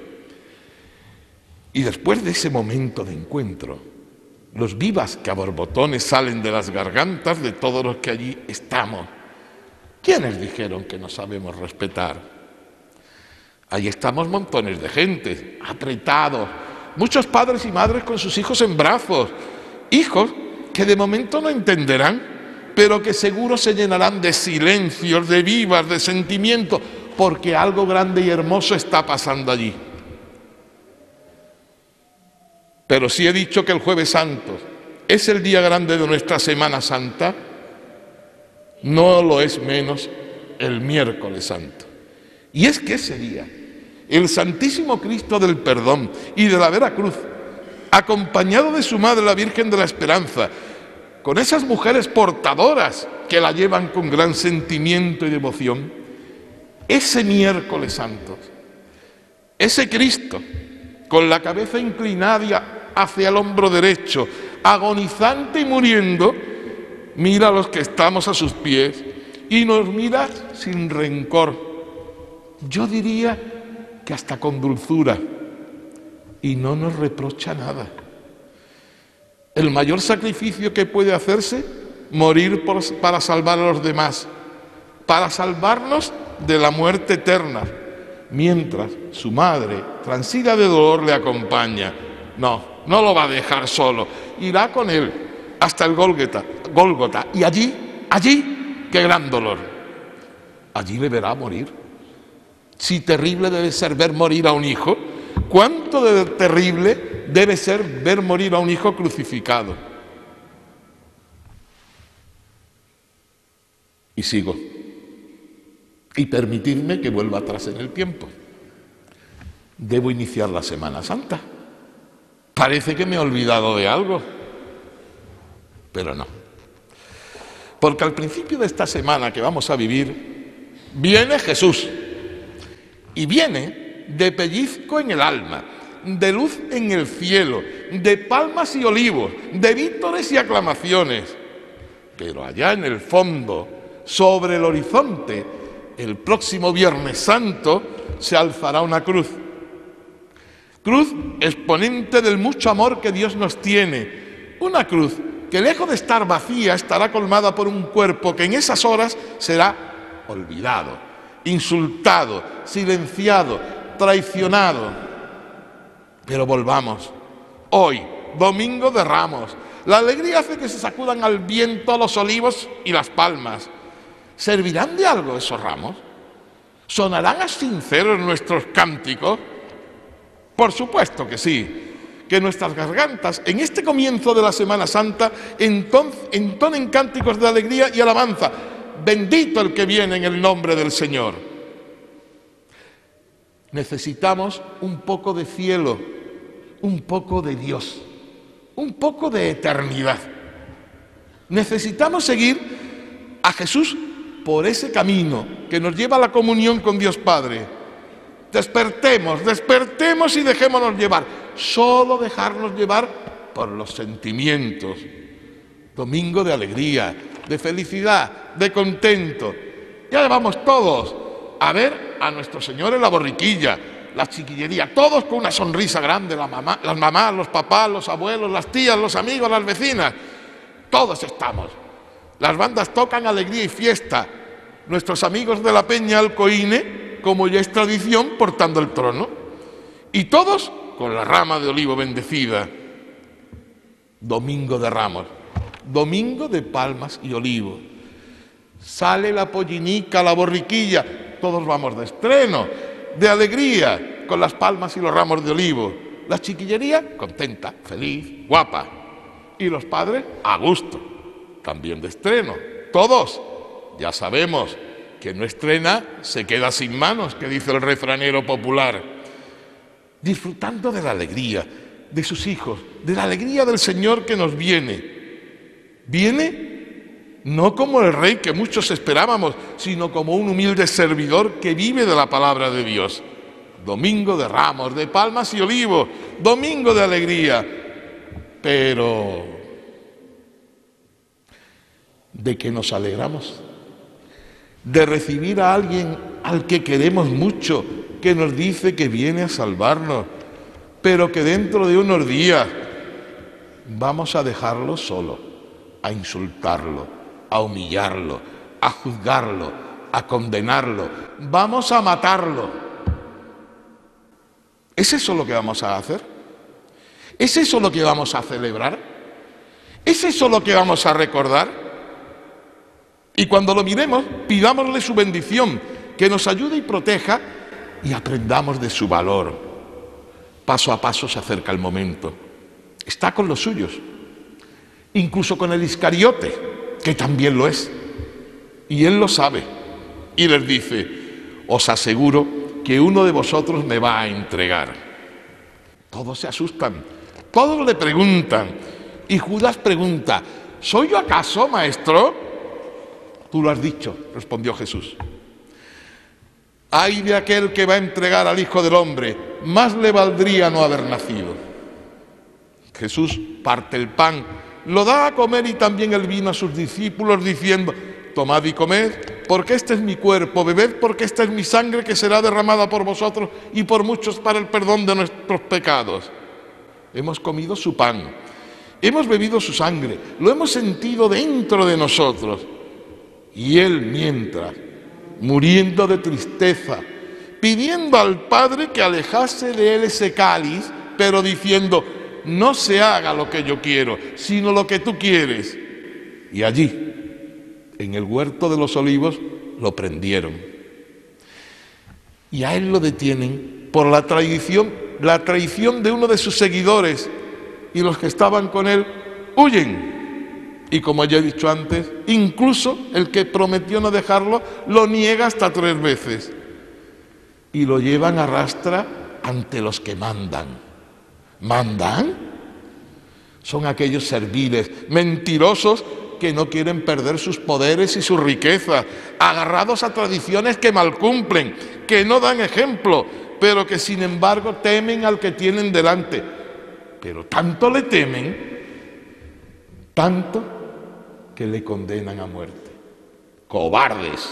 Y después de ese momento de encuentro, los vivas que a borbotones salen de las gargantas de todos los que allí estamos. ¿Quiénes dijeron que no sabemos respetar? Allí estamos montones de gente, apretados, muchos padres y madres con sus hijos en brazos, hijos que de momento no entenderán, pero que seguro se llenarán de silencios, de vivas, de sentimientos, porque algo grande y hermoso está pasando allí. Pero si he dicho que el Jueves Santo es el día grande de nuestra Semana Santa, no lo es menos el Miércoles Santo. Y es que ese día, el Santísimo Cristo del Perdón y de la Vera Cruz, acompañado de su Madre la Virgen de la Esperanza, con esas mujeres portadoras que la llevan con gran sentimiento y devoción, ese Miércoles Santo, ese Cristo con la cabeza inclinada hacia el hombro derecho, agonizante y muriendo, mira a los que estamos a sus pies y nos mira sin rencor. Yo diría que hasta con dulzura, y no nos reprocha nada. El mayor sacrificio que puede hacerse, morir por, para salvar a los demás, para salvarnos de la muerte eterna, mientras su madre, transida de dolor, le acompaña. No, no lo va a dejar solo, irá con él hasta el Gólgota, Gólgota, y allí, allí, qué gran dolor, allí le verá morir. Si terrible debe ser ver morir a un hijo, cuánto de terrible debe ser ver morir a un hijo crucificado. Y sigo, y permitidme que vuelva atrás en el tiempo. Debo iniciar la Semana Santa. Parece que me he olvidado de algo, pero no. Porque al principio de esta semana que vamos a vivir, viene Jesús. Y viene de pellizco en el alma, de luz en el cielo, de palmas y olivos, de vítores y aclamaciones. Pero allá en el fondo, sobre el horizonte, el próximo Viernes Santo, se alzará una cruz. Cruz exponente del mucho amor que Dios nos tiene. Una cruz que, lejos de estar vacía, estará colmada por un cuerpo que en esas horas será olvidado, insultado, silenciado, traicionado. Pero volvamos. Hoy, Domingo de Ramos, la alegría hace que se sacudan al viento los olivos y las palmas. ¿Servirán de algo esos ramos? ¿Sonarán a sinceros nuestros cánticos? Por supuesto que sí, que nuestras gargantas en este comienzo de la Semana Santa entonen cánticos de alegría y alabanza. Bendito el que viene en el nombre del Señor. Necesitamos un poco de cielo, un poco de Dios, un poco de eternidad. Necesitamos seguir a Jesús por ese camino que nos lleva a la comunión con Dios Padre. Despertemos, despertemos y dejémonos llevar. Solo dejarnos llevar por los sentimientos. Domingo de alegría, de felicidad, de contento. Ya vamos todos a ver a nuestro Señor en la borriquilla, la chiquillería, todos con una sonrisa grande, la mamá, las mamás, los papás, los abuelos, las tías, los amigos, las vecinas. Todos estamos. Las bandas tocan alegría y fiesta. Nuestros amigos de la Peña Alcoine, como ya es tradición, portando el trono. Y todos con la rama de olivo bendecida. Domingo de Ramos, domingo de palmas y olivo. Sale la pollinica, la borriquilla, todos vamos de estreno, de alegría, con las palmas y los ramos de olivo. La chiquillería, contenta, feliz, guapa. Y los padres, a gusto, también de estreno. Todos, ya sabemos, que no estrena se queda sin manos, que dice el refranero popular. Disfrutando de la alegría de sus hijos, de la alegría del Señor que nos viene. Viene no como el rey que muchos esperábamos, sino como un humilde servidor que vive de la palabra de Dios. Domingo de Ramos, de palmas y olivos, domingo de alegría. Pero, ¿de qué nos alegramos? De recibir a alguien al que queremos mucho, que nos dice que viene a salvarnos, pero que dentro de unos días vamos a dejarlo solo, a insultarlo, a humillarlo, a juzgarlo, a condenarlo, vamos a matarlo. ¿Es eso lo que vamos a hacer? ¿Es eso lo que vamos a celebrar? ¿Es eso lo que vamos a recordar? Y cuando lo miremos, pidámosle su bendición, que nos ayude y proteja, y aprendamos de su valor. Paso a paso se acerca el momento. Está con los suyos, incluso con el Iscariote, que también lo es. Y él lo sabe. Y les dice, os aseguro que uno de vosotros me va a entregar. Todos se asustan, todos le preguntan. Y Judas pregunta, ¿soy yo acaso, maestro? Tú lo has dicho, respondió Jesús. Ay de aquel que va a entregar al Hijo del Hombre, más le valdría no haber nacido. Jesús parte el pan, lo da a comer y también el vino a sus discípulos, diciendo, tomad y comed, porque este es mi cuerpo, bebed, porque esta es mi sangre que será derramada por vosotros y por muchos para el perdón de nuestros pecados. Hemos comido su pan, hemos bebido su sangre, lo hemos sentido dentro de nosotros. Y él, mientras, muriendo de tristeza, pidiendo al Padre que alejase de él ese cáliz, pero diciendo, no se haga lo que yo quiero, sino lo que tú quieres. Y allí, en el huerto de los olivos, lo prendieron. Y a él lo detienen por la traición, la traición de uno de sus seguidores, y los que estaban con él huyen. Y como ya he dicho antes, incluso el que prometió no dejarlo, lo niega hasta tres veces. Y lo llevan a rastra ante los que mandan. ¿Mandan? Son aquellos serviles, mentirosos, que no quieren perder sus poderes y sus riquezas, agarrados a tradiciones que malcumplen, que no dan ejemplo, pero que sin embargo temen al que tienen delante. Pero tanto le temen, tanto que le condenan a muerte. Cobardes.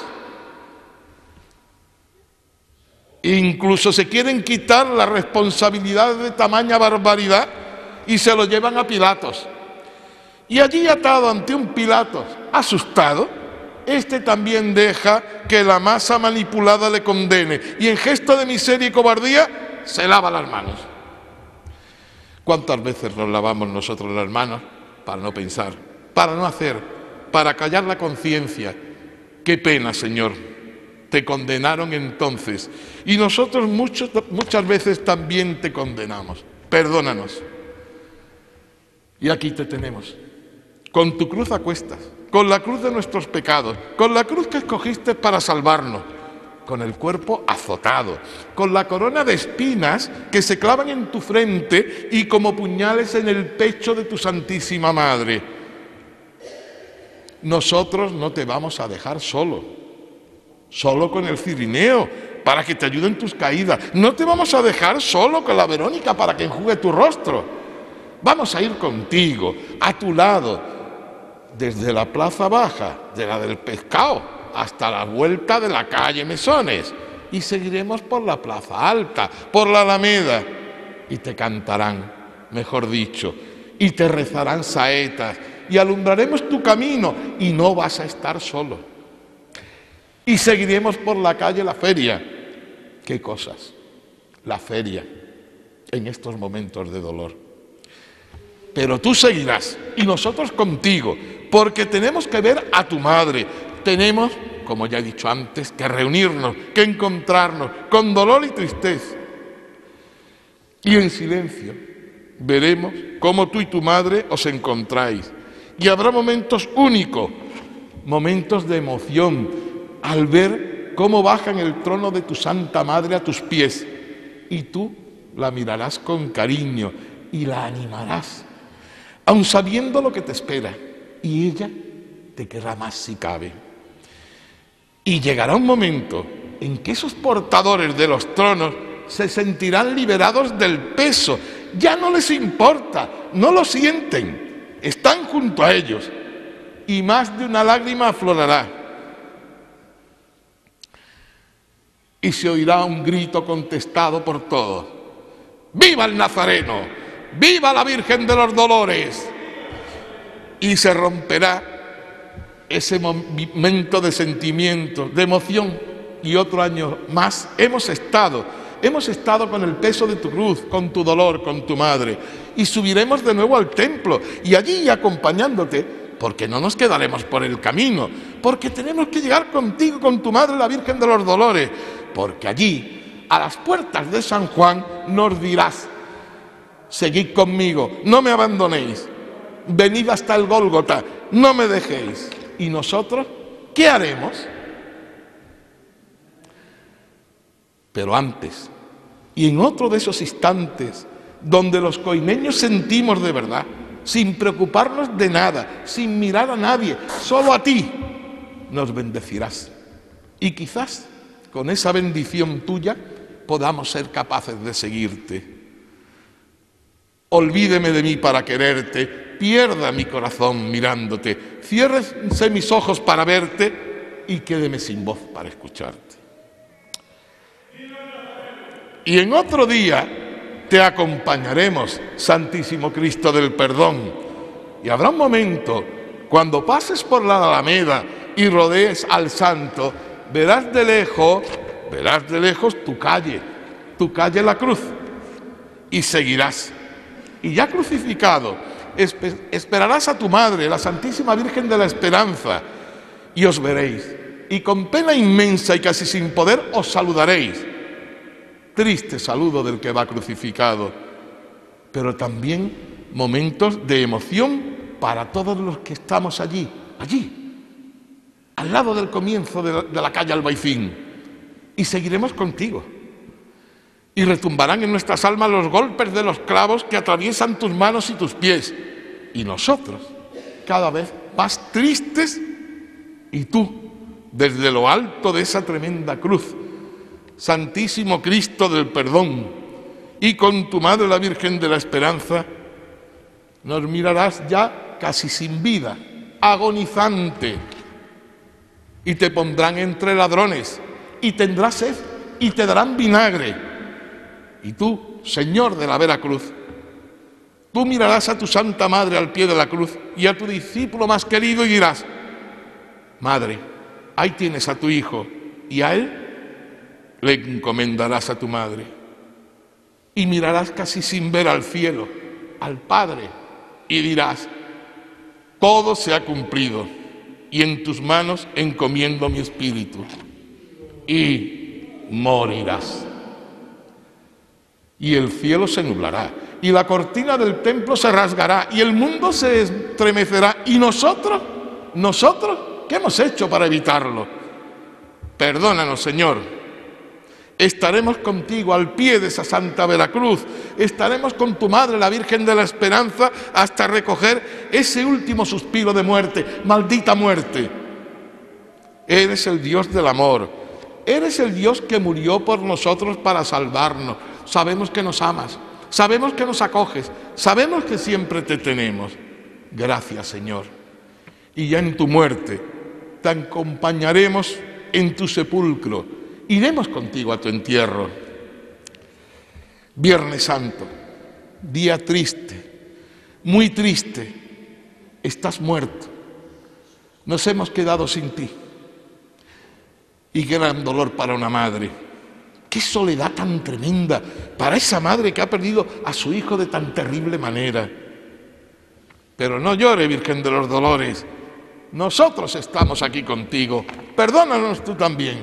Incluso se quieren quitar la responsabilidad de tamaña barbaridad y se lo llevan a Pilatos. Y allí, atado ante un Pilatos asustado, este también deja que la masa manipulada le condene y en gesto de miseria y cobardía se lava las manos. ¿Cuántas veces nos lavamos nosotros las manos para no pensar, para no hacer, para callar la conciencia? Qué pena, Señor, te condenaron entonces y nosotros muchos, muchas veces también te condenamos. Perdónanos. Y aquí te tenemos, con tu cruz a cuestas, con la cruz de nuestros pecados, con la cruz que escogiste para salvarnos, con el cuerpo azotado, con la corona de espinas que se clavan en tu frente y como puñales en el pecho de tu Santísima Madre. Nosotros no te vamos a dejar solo, solo con el Cirineo, para que te ayude en tus caídas. No te vamos a dejar solo con la Verónica para que enjugue tu rostro. Vamos a ir contigo, a tu lado, desde la Plaza Baja, de la del Pescado, hasta la vuelta de la calle Mesones. Y seguiremos por la Plaza Alta, por la Alameda. Y te cantarán, mejor dicho, y te rezarán saetas, y alumbraremos tu camino, y no vas a estar solo. Y seguiremos por la calle La Feria. ¿Qué cosas? La feria, en estos momentos de dolor. Pero tú seguirás y nosotros contigo, porque tenemos que ver a tu madre. Tenemos, como ya he dicho antes, que reunirnos, que encontrarnos con dolor y tristeza. Y en silencio veremos cómo tú y tu madre os encontráis. Y habrá momentos únicos, momentos de emoción, al ver cómo baja en el trono de tu Santa Madre a tus pies. Y tú la mirarás con cariño y la animarás, aun sabiendo lo que te espera. Y ella te querrá más si cabe. Y llegará un momento en que esos portadores de los tronos se sentirán liberados del peso. Ya no les importa, no lo sienten, están junto a ellos. Y más de una lágrima aflorará. Y se oirá un grito contestado por todos: ¡viva el Nazareno! ¡Viva la Virgen de los Dolores! Y se romperá ese momento de sentimiento, de emoción. Y otro año más hemos estado, hemos estado con el peso de tu cruz, con tu dolor, con tu madre. Y subiremos de nuevo al templo, y allí acompañándote, porque no nos quedaremos por el camino, porque tenemos que llegar contigo, con tu madre, la Virgen de los Dolores, porque allí, a las puertas de San Juan, nos dirás: seguid conmigo, no me abandonéis, venid hasta el Gólgota, no me dejéis. ¿Y nosotros qué haremos? Pero antes, y en otro de esos instantes donde los coineños sentimos de verdad, sin preocuparnos de nada, sin mirar a nadie, solo a ti, nos bendecirás. Y quizás con esa bendición tuya podamos ser capaces de seguirte. Olvídeme de mí para quererte, pierda mi corazón mirándote, ciérrense mis ojos para verte y quédeme sin voz para escucharte. Y en otro día te acompañaremos, Santísimo Cristo del Perdón, y habrá un momento cuando pases por la Alameda y rodees al Santo, verás de lejos, verás de lejos tu calle, tu calle la cruz, y seguirás. Y ya crucificado, esperarás a tu madre, la Santísima Virgen de la Esperanza, y os veréis. Y con pena inmensa y casi sin poder os saludaréis. Triste saludo del que va crucificado, pero también momentos de emoción para todos los que estamos allí, allí, al lado del comienzo de la, de la calle Albaicín. Y seguiremos contigo. Y retumbarán en nuestras almas los golpes de los clavos que atraviesan tus manos y tus pies. Y nosotros, cada vez más tristes, y tú, desde lo alto de esa tremenda cruz, Santísimo Cristo del Perdón, y con tu Madre la Virgen de la Esperanza, nos mirarás ya casi sin vida, agonizante, y te pondrán entre ladrones, y tendrás sed, y te darán vinagre. Y tú, Señor de la Veracruz, tú mirarás a tu Santa Madre al pie de la cruz y a tu discípulo más querido y dirás: Madre, ahí tienes a tu Hijo, y a Él le encomendarás a tu Madre. Y mirarás casi sin ver al cielo, al Padre, y dirás: todo se ha cumplido, y en tus manos encomiendo mi espíritu. Y morirás. Y el cielo se nublará, y la cortina del templo se rasgará, y el mundo se estremecerá. ¿Y nosotros? ¿Nosotros? ¿Qué hemos hecho para evitarlo? Perdónanos, Señor. Estaremos contigo al pie de esa Santa Veracruz, estaremos con tu Madre, la Virgen de la Esperanza, hasta recoger ese último suspiro de muerte. Maldita muerte. Eres el Dios del amor, eres el Dios que murió por nosotros para salvarnos. Sabemos que nos amas, sabemos que nos acoges, sabemos que siempre te tenemos. Gracias, Señor. Y ya en tu muerte te acompañaremos en tu sepulcro, iremos contigo a tu entierro. Viernes Santo, día triste, muy triste, estás muerto, nos hemos quedado sin ti. Y gran dolor para una madre. qué soledad tan tremenda para esa madre que ha perdido a su hijo de tan terrible manera. Pero no llore, Virgen de los Dolores, nosotros estamos aquí contigo, perdónanos tú también.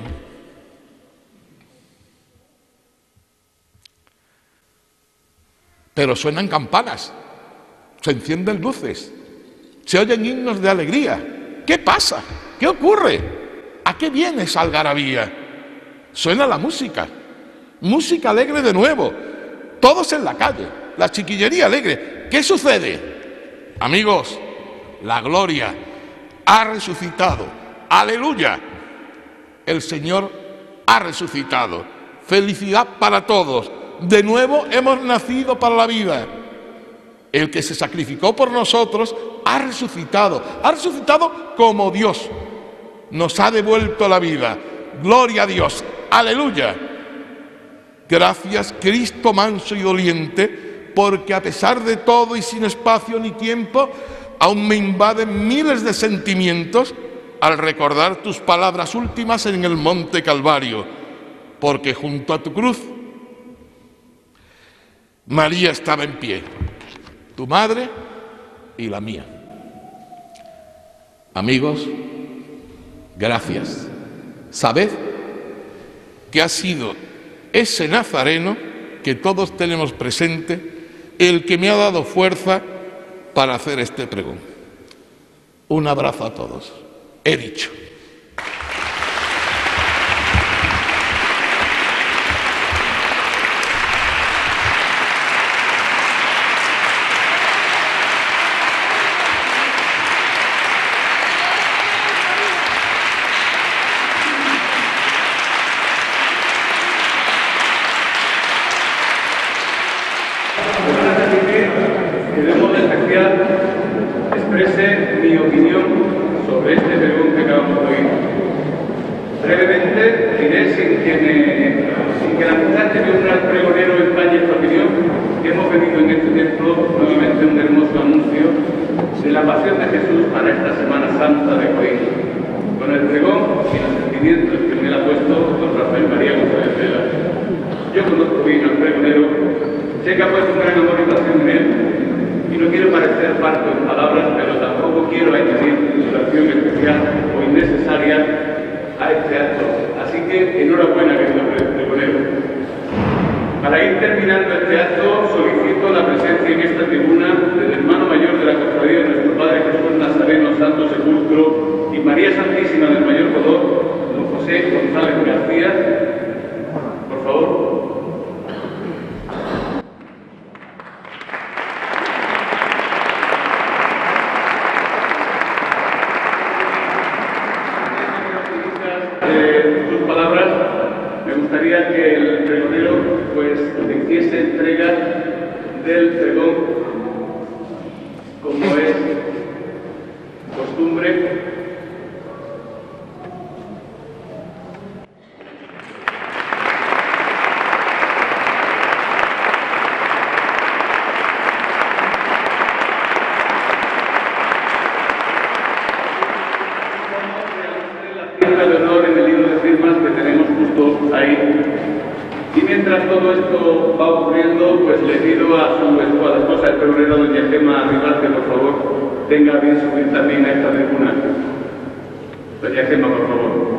Pero suenan campanas, se encienden luces, se oyen himnos de alegría. ¿Qué pasa? ¿Qué ocurre? ¿A qué viene esa algarabía? Suena la música, música alegre de nuevo, todos en la calle, la chiquillería alegre. ¿Qué sucede? Amigos, la gloria ha resucitado. ¡Aleluya! El Señor ha resucitado. Felicidad para todos. De nuevo hemos nacido para la vida. El que se sacrificó por nosotros ha resucitado. Ha resucitado como Dios. Nos ha devuelto la vida. Gloria a Dios. ¡Aleluya! Gracias, Cristo manso y doliente, porque a pesar de todo y sin espacio ni tiempo, aún me invaden miles de sentimientos al recordar tus palabras últimas en el Monte Calvario, porque junto a tu cruz María estaba en pie, tu madre y la mía. Amigos, gracias. Sabed que ha sido ese Nazareno que todos tenemos presente el que me ha dado fuerza para hacer este pregón. Un abrazo a todos. He dicho. Exprese mi opinión sobre este pregón que acabamos de oír. Brevemente diré sin que, me, sin que la muchacha de un pregonero empañe esta opinión, que hemos venido en este templo nuevamente un hermoso anuncio de la pasión de Jesús para esta Semana Santa de hoy, con el pregón y los sentimientos que me ha puesto don Rafael María González Vela. Yo conozco bien al pregonero, sé que ha puesto un gran amor y pasión en él, y no quiero parecer parco en palabras, pero tampoco quiero añadir situación especial o innecesaria a este acto. Así que enhorabuena, querido pregonero. Para ir terminando este acto, solicito la presencia en esta tribuna del hermano mayor de la cofradía de nuestro Padre Jesús Nazareno Santo Sepulcro y María Santísima del Mayor Godó, don José González García. Por favor. Que el pregonero pues le hiciese entrega del pregón como es costumbre. De honor en el libro de firmas que tenemos justo ahí. Y mientras todo esto va ocurriendo, pues le pido a su esposa, esposa el pregonero, doña Gemma Rivas, que por favor tenga bien subir también a esta tribuna. Doña Gemma, por favor.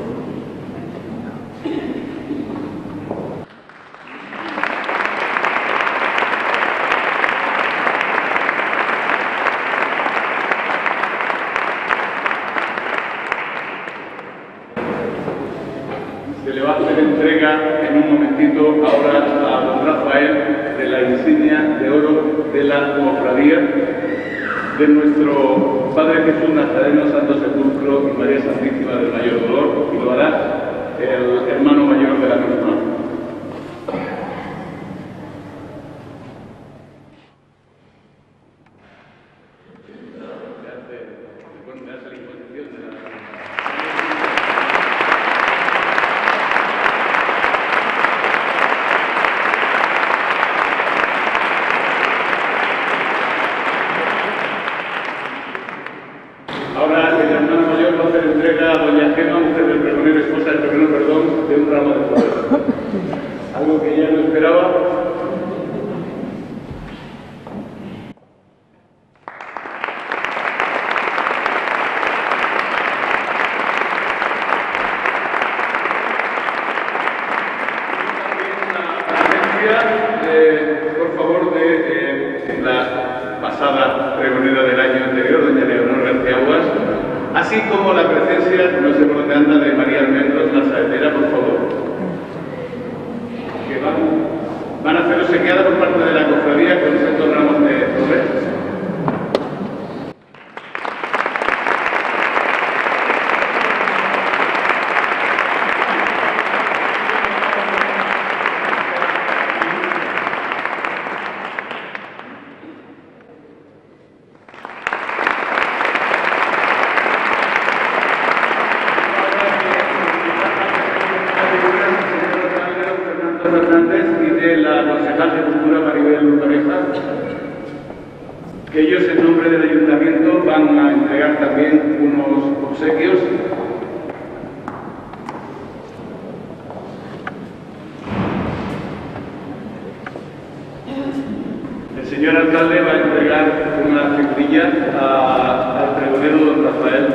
Se le va a hacer entrega en un momentito ahora a don Rafael de la insignia de oro de la cofradía de nuestro Padre Jesús Nazareno Santo Sepulcro y María Santísima del Mayor Dolor, y lo hará el hermano mayor de la misma. Ahora el hermano mayor va a hacer entrega a doña Gemma, mujer del pregonero, esposa del pregonero, perdón, de un ramo de flores. algo que ella no esperaba. Eh, por favor, de eh, la pasada pregonera del año anterior, doña Leonor García Aguas, así como la presencia, no sé por dónde anda, de María Almendros, la saetera, por favor, que van, van a hacer obsequiada por parte de la cofradía con estos ramos de flores. Fernández y de la concejal de Cultura Maribel Pareja, que ellos en nombre del Ayuntamiento van a entregar también unos obsequios. El señor alcalde va a entregar una cintilla a, al pregonero don Rafael.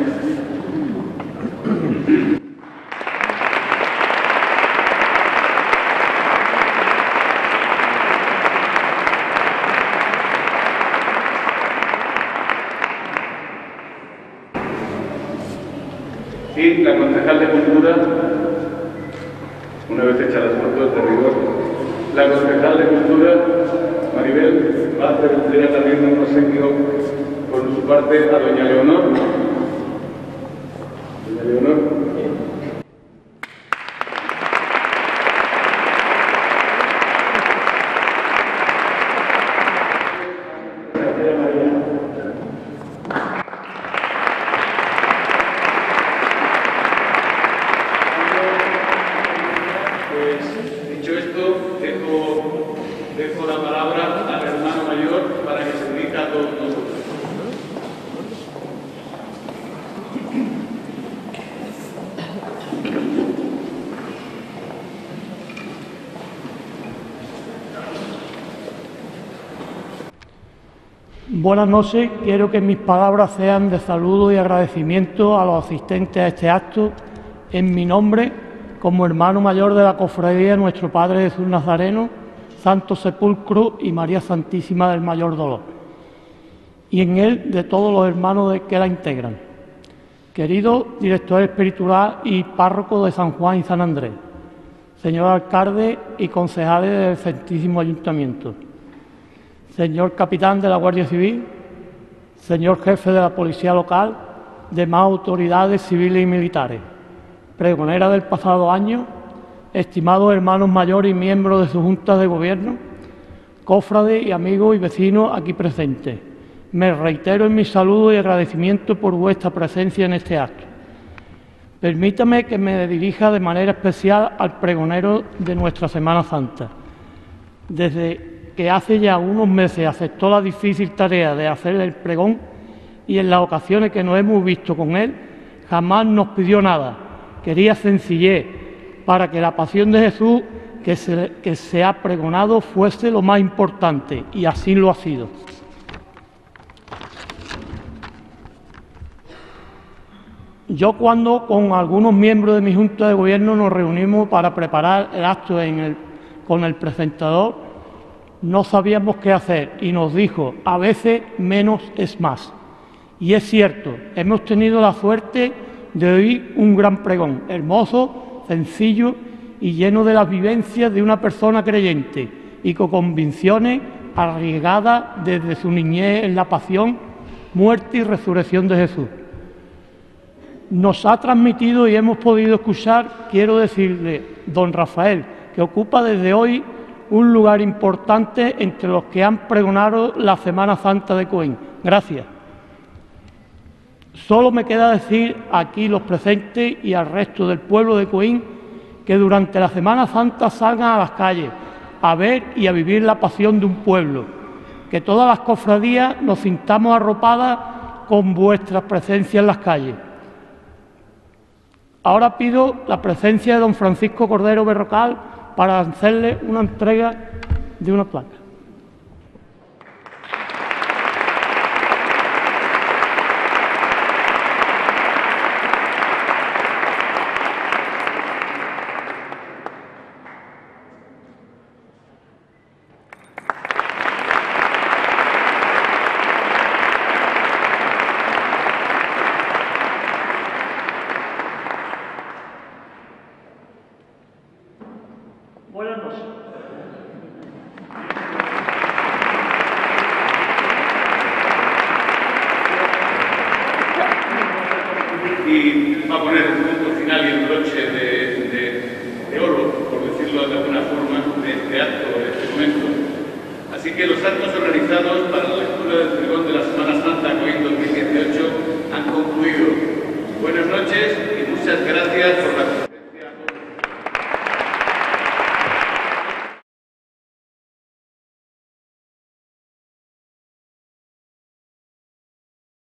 Y la concejal de Cultura, una vez hechas las fotos de rigor, la concejal de Cultura, Maribel, va a hacer entrega también un obsequio por su parte a doña Leonor. Doña Leonor. Dicho esto, dejo, dejo la palabra al hermano mayor para que se dirija a todos nosotros. Buenas noches. Quiero que mis palabras sean de saludo y agradecimiento a los asistentes a este acto en mi nombre, como hermano mayor de la Cofradía de Nuestro Padre Jesús Nazareno, Santo Sepulcro y María Santísima del Mayor Dolor, y en él de todos los hermanos de que la integran. Querido director espiritual y párroco de San Juan y San Andrés, señor alcalde y concejales del Santísimo Ayuntamiento, señor capitán de la Guardia Civil, señor jefe de la Policía Local, demás autoridades civiles y militares, pregonera del pasado año, estimados hermanos mayores y miembros de su Junta de Gobierno, cofrades y amigos y vecinos aquí presentes. Me reitero en mi saludo y agradecimiento por vuestra presencia en este acto. Permítame que me dirija de manera especial al pregonero de nuestra Semana Santa. Desde que hace ya unos meses aceptó la difícil tarea de hacer el pregón y en las ocasiones que nos hemos visto con él, jamás nos pidió nada. Quería sencillez para que la pasión de Jesús que se, que se ha pregonado fuese lo más importante, y así lo ha sido. Yo, cuando con algunos miembros de mi Junta de Gobierno nos reunimos para preparar el acto en el, con el presentador, no sabíamos qué hacer y nos dijo, a veces menos es más. Y es cierto, hemos tenido la suerte de oír un gran pregón, hermoso, sencillo y lleno de las vivencias de una persona creyente y con convicciones arraigadas desde su niñez en la pasión, muerte y resurrección de Jesús. Nos ha transmitido y hemos podido escuchar, quiero decirle, don Rafael, que ocupa desde hoy un lugar importante entre los que han pregonado la Semana Santa de Coín. Gracias. Solo me queda decir aquí los presentes y al resto del pueblo de Coín que durante la Semana Santa salgan a las calles a ver y a vivir la pasión de un pueblo, que todas las cofradías nos sintamos arropadas con vuestra presencia en las calles. Ahora pido la presencia de don Francisco Cordero Berrocal, para hacerle una entrega de una placa. Buenas noches. Y va a poner un punto final y un broche de, de, de oro, por decirlo de alguna forma, de este acto, de este momento. Así que los actos organizados para la lectura del pregón de la Semana Santa Coín dos mil dieciocho han concluido. Buenas noches y muchas gracias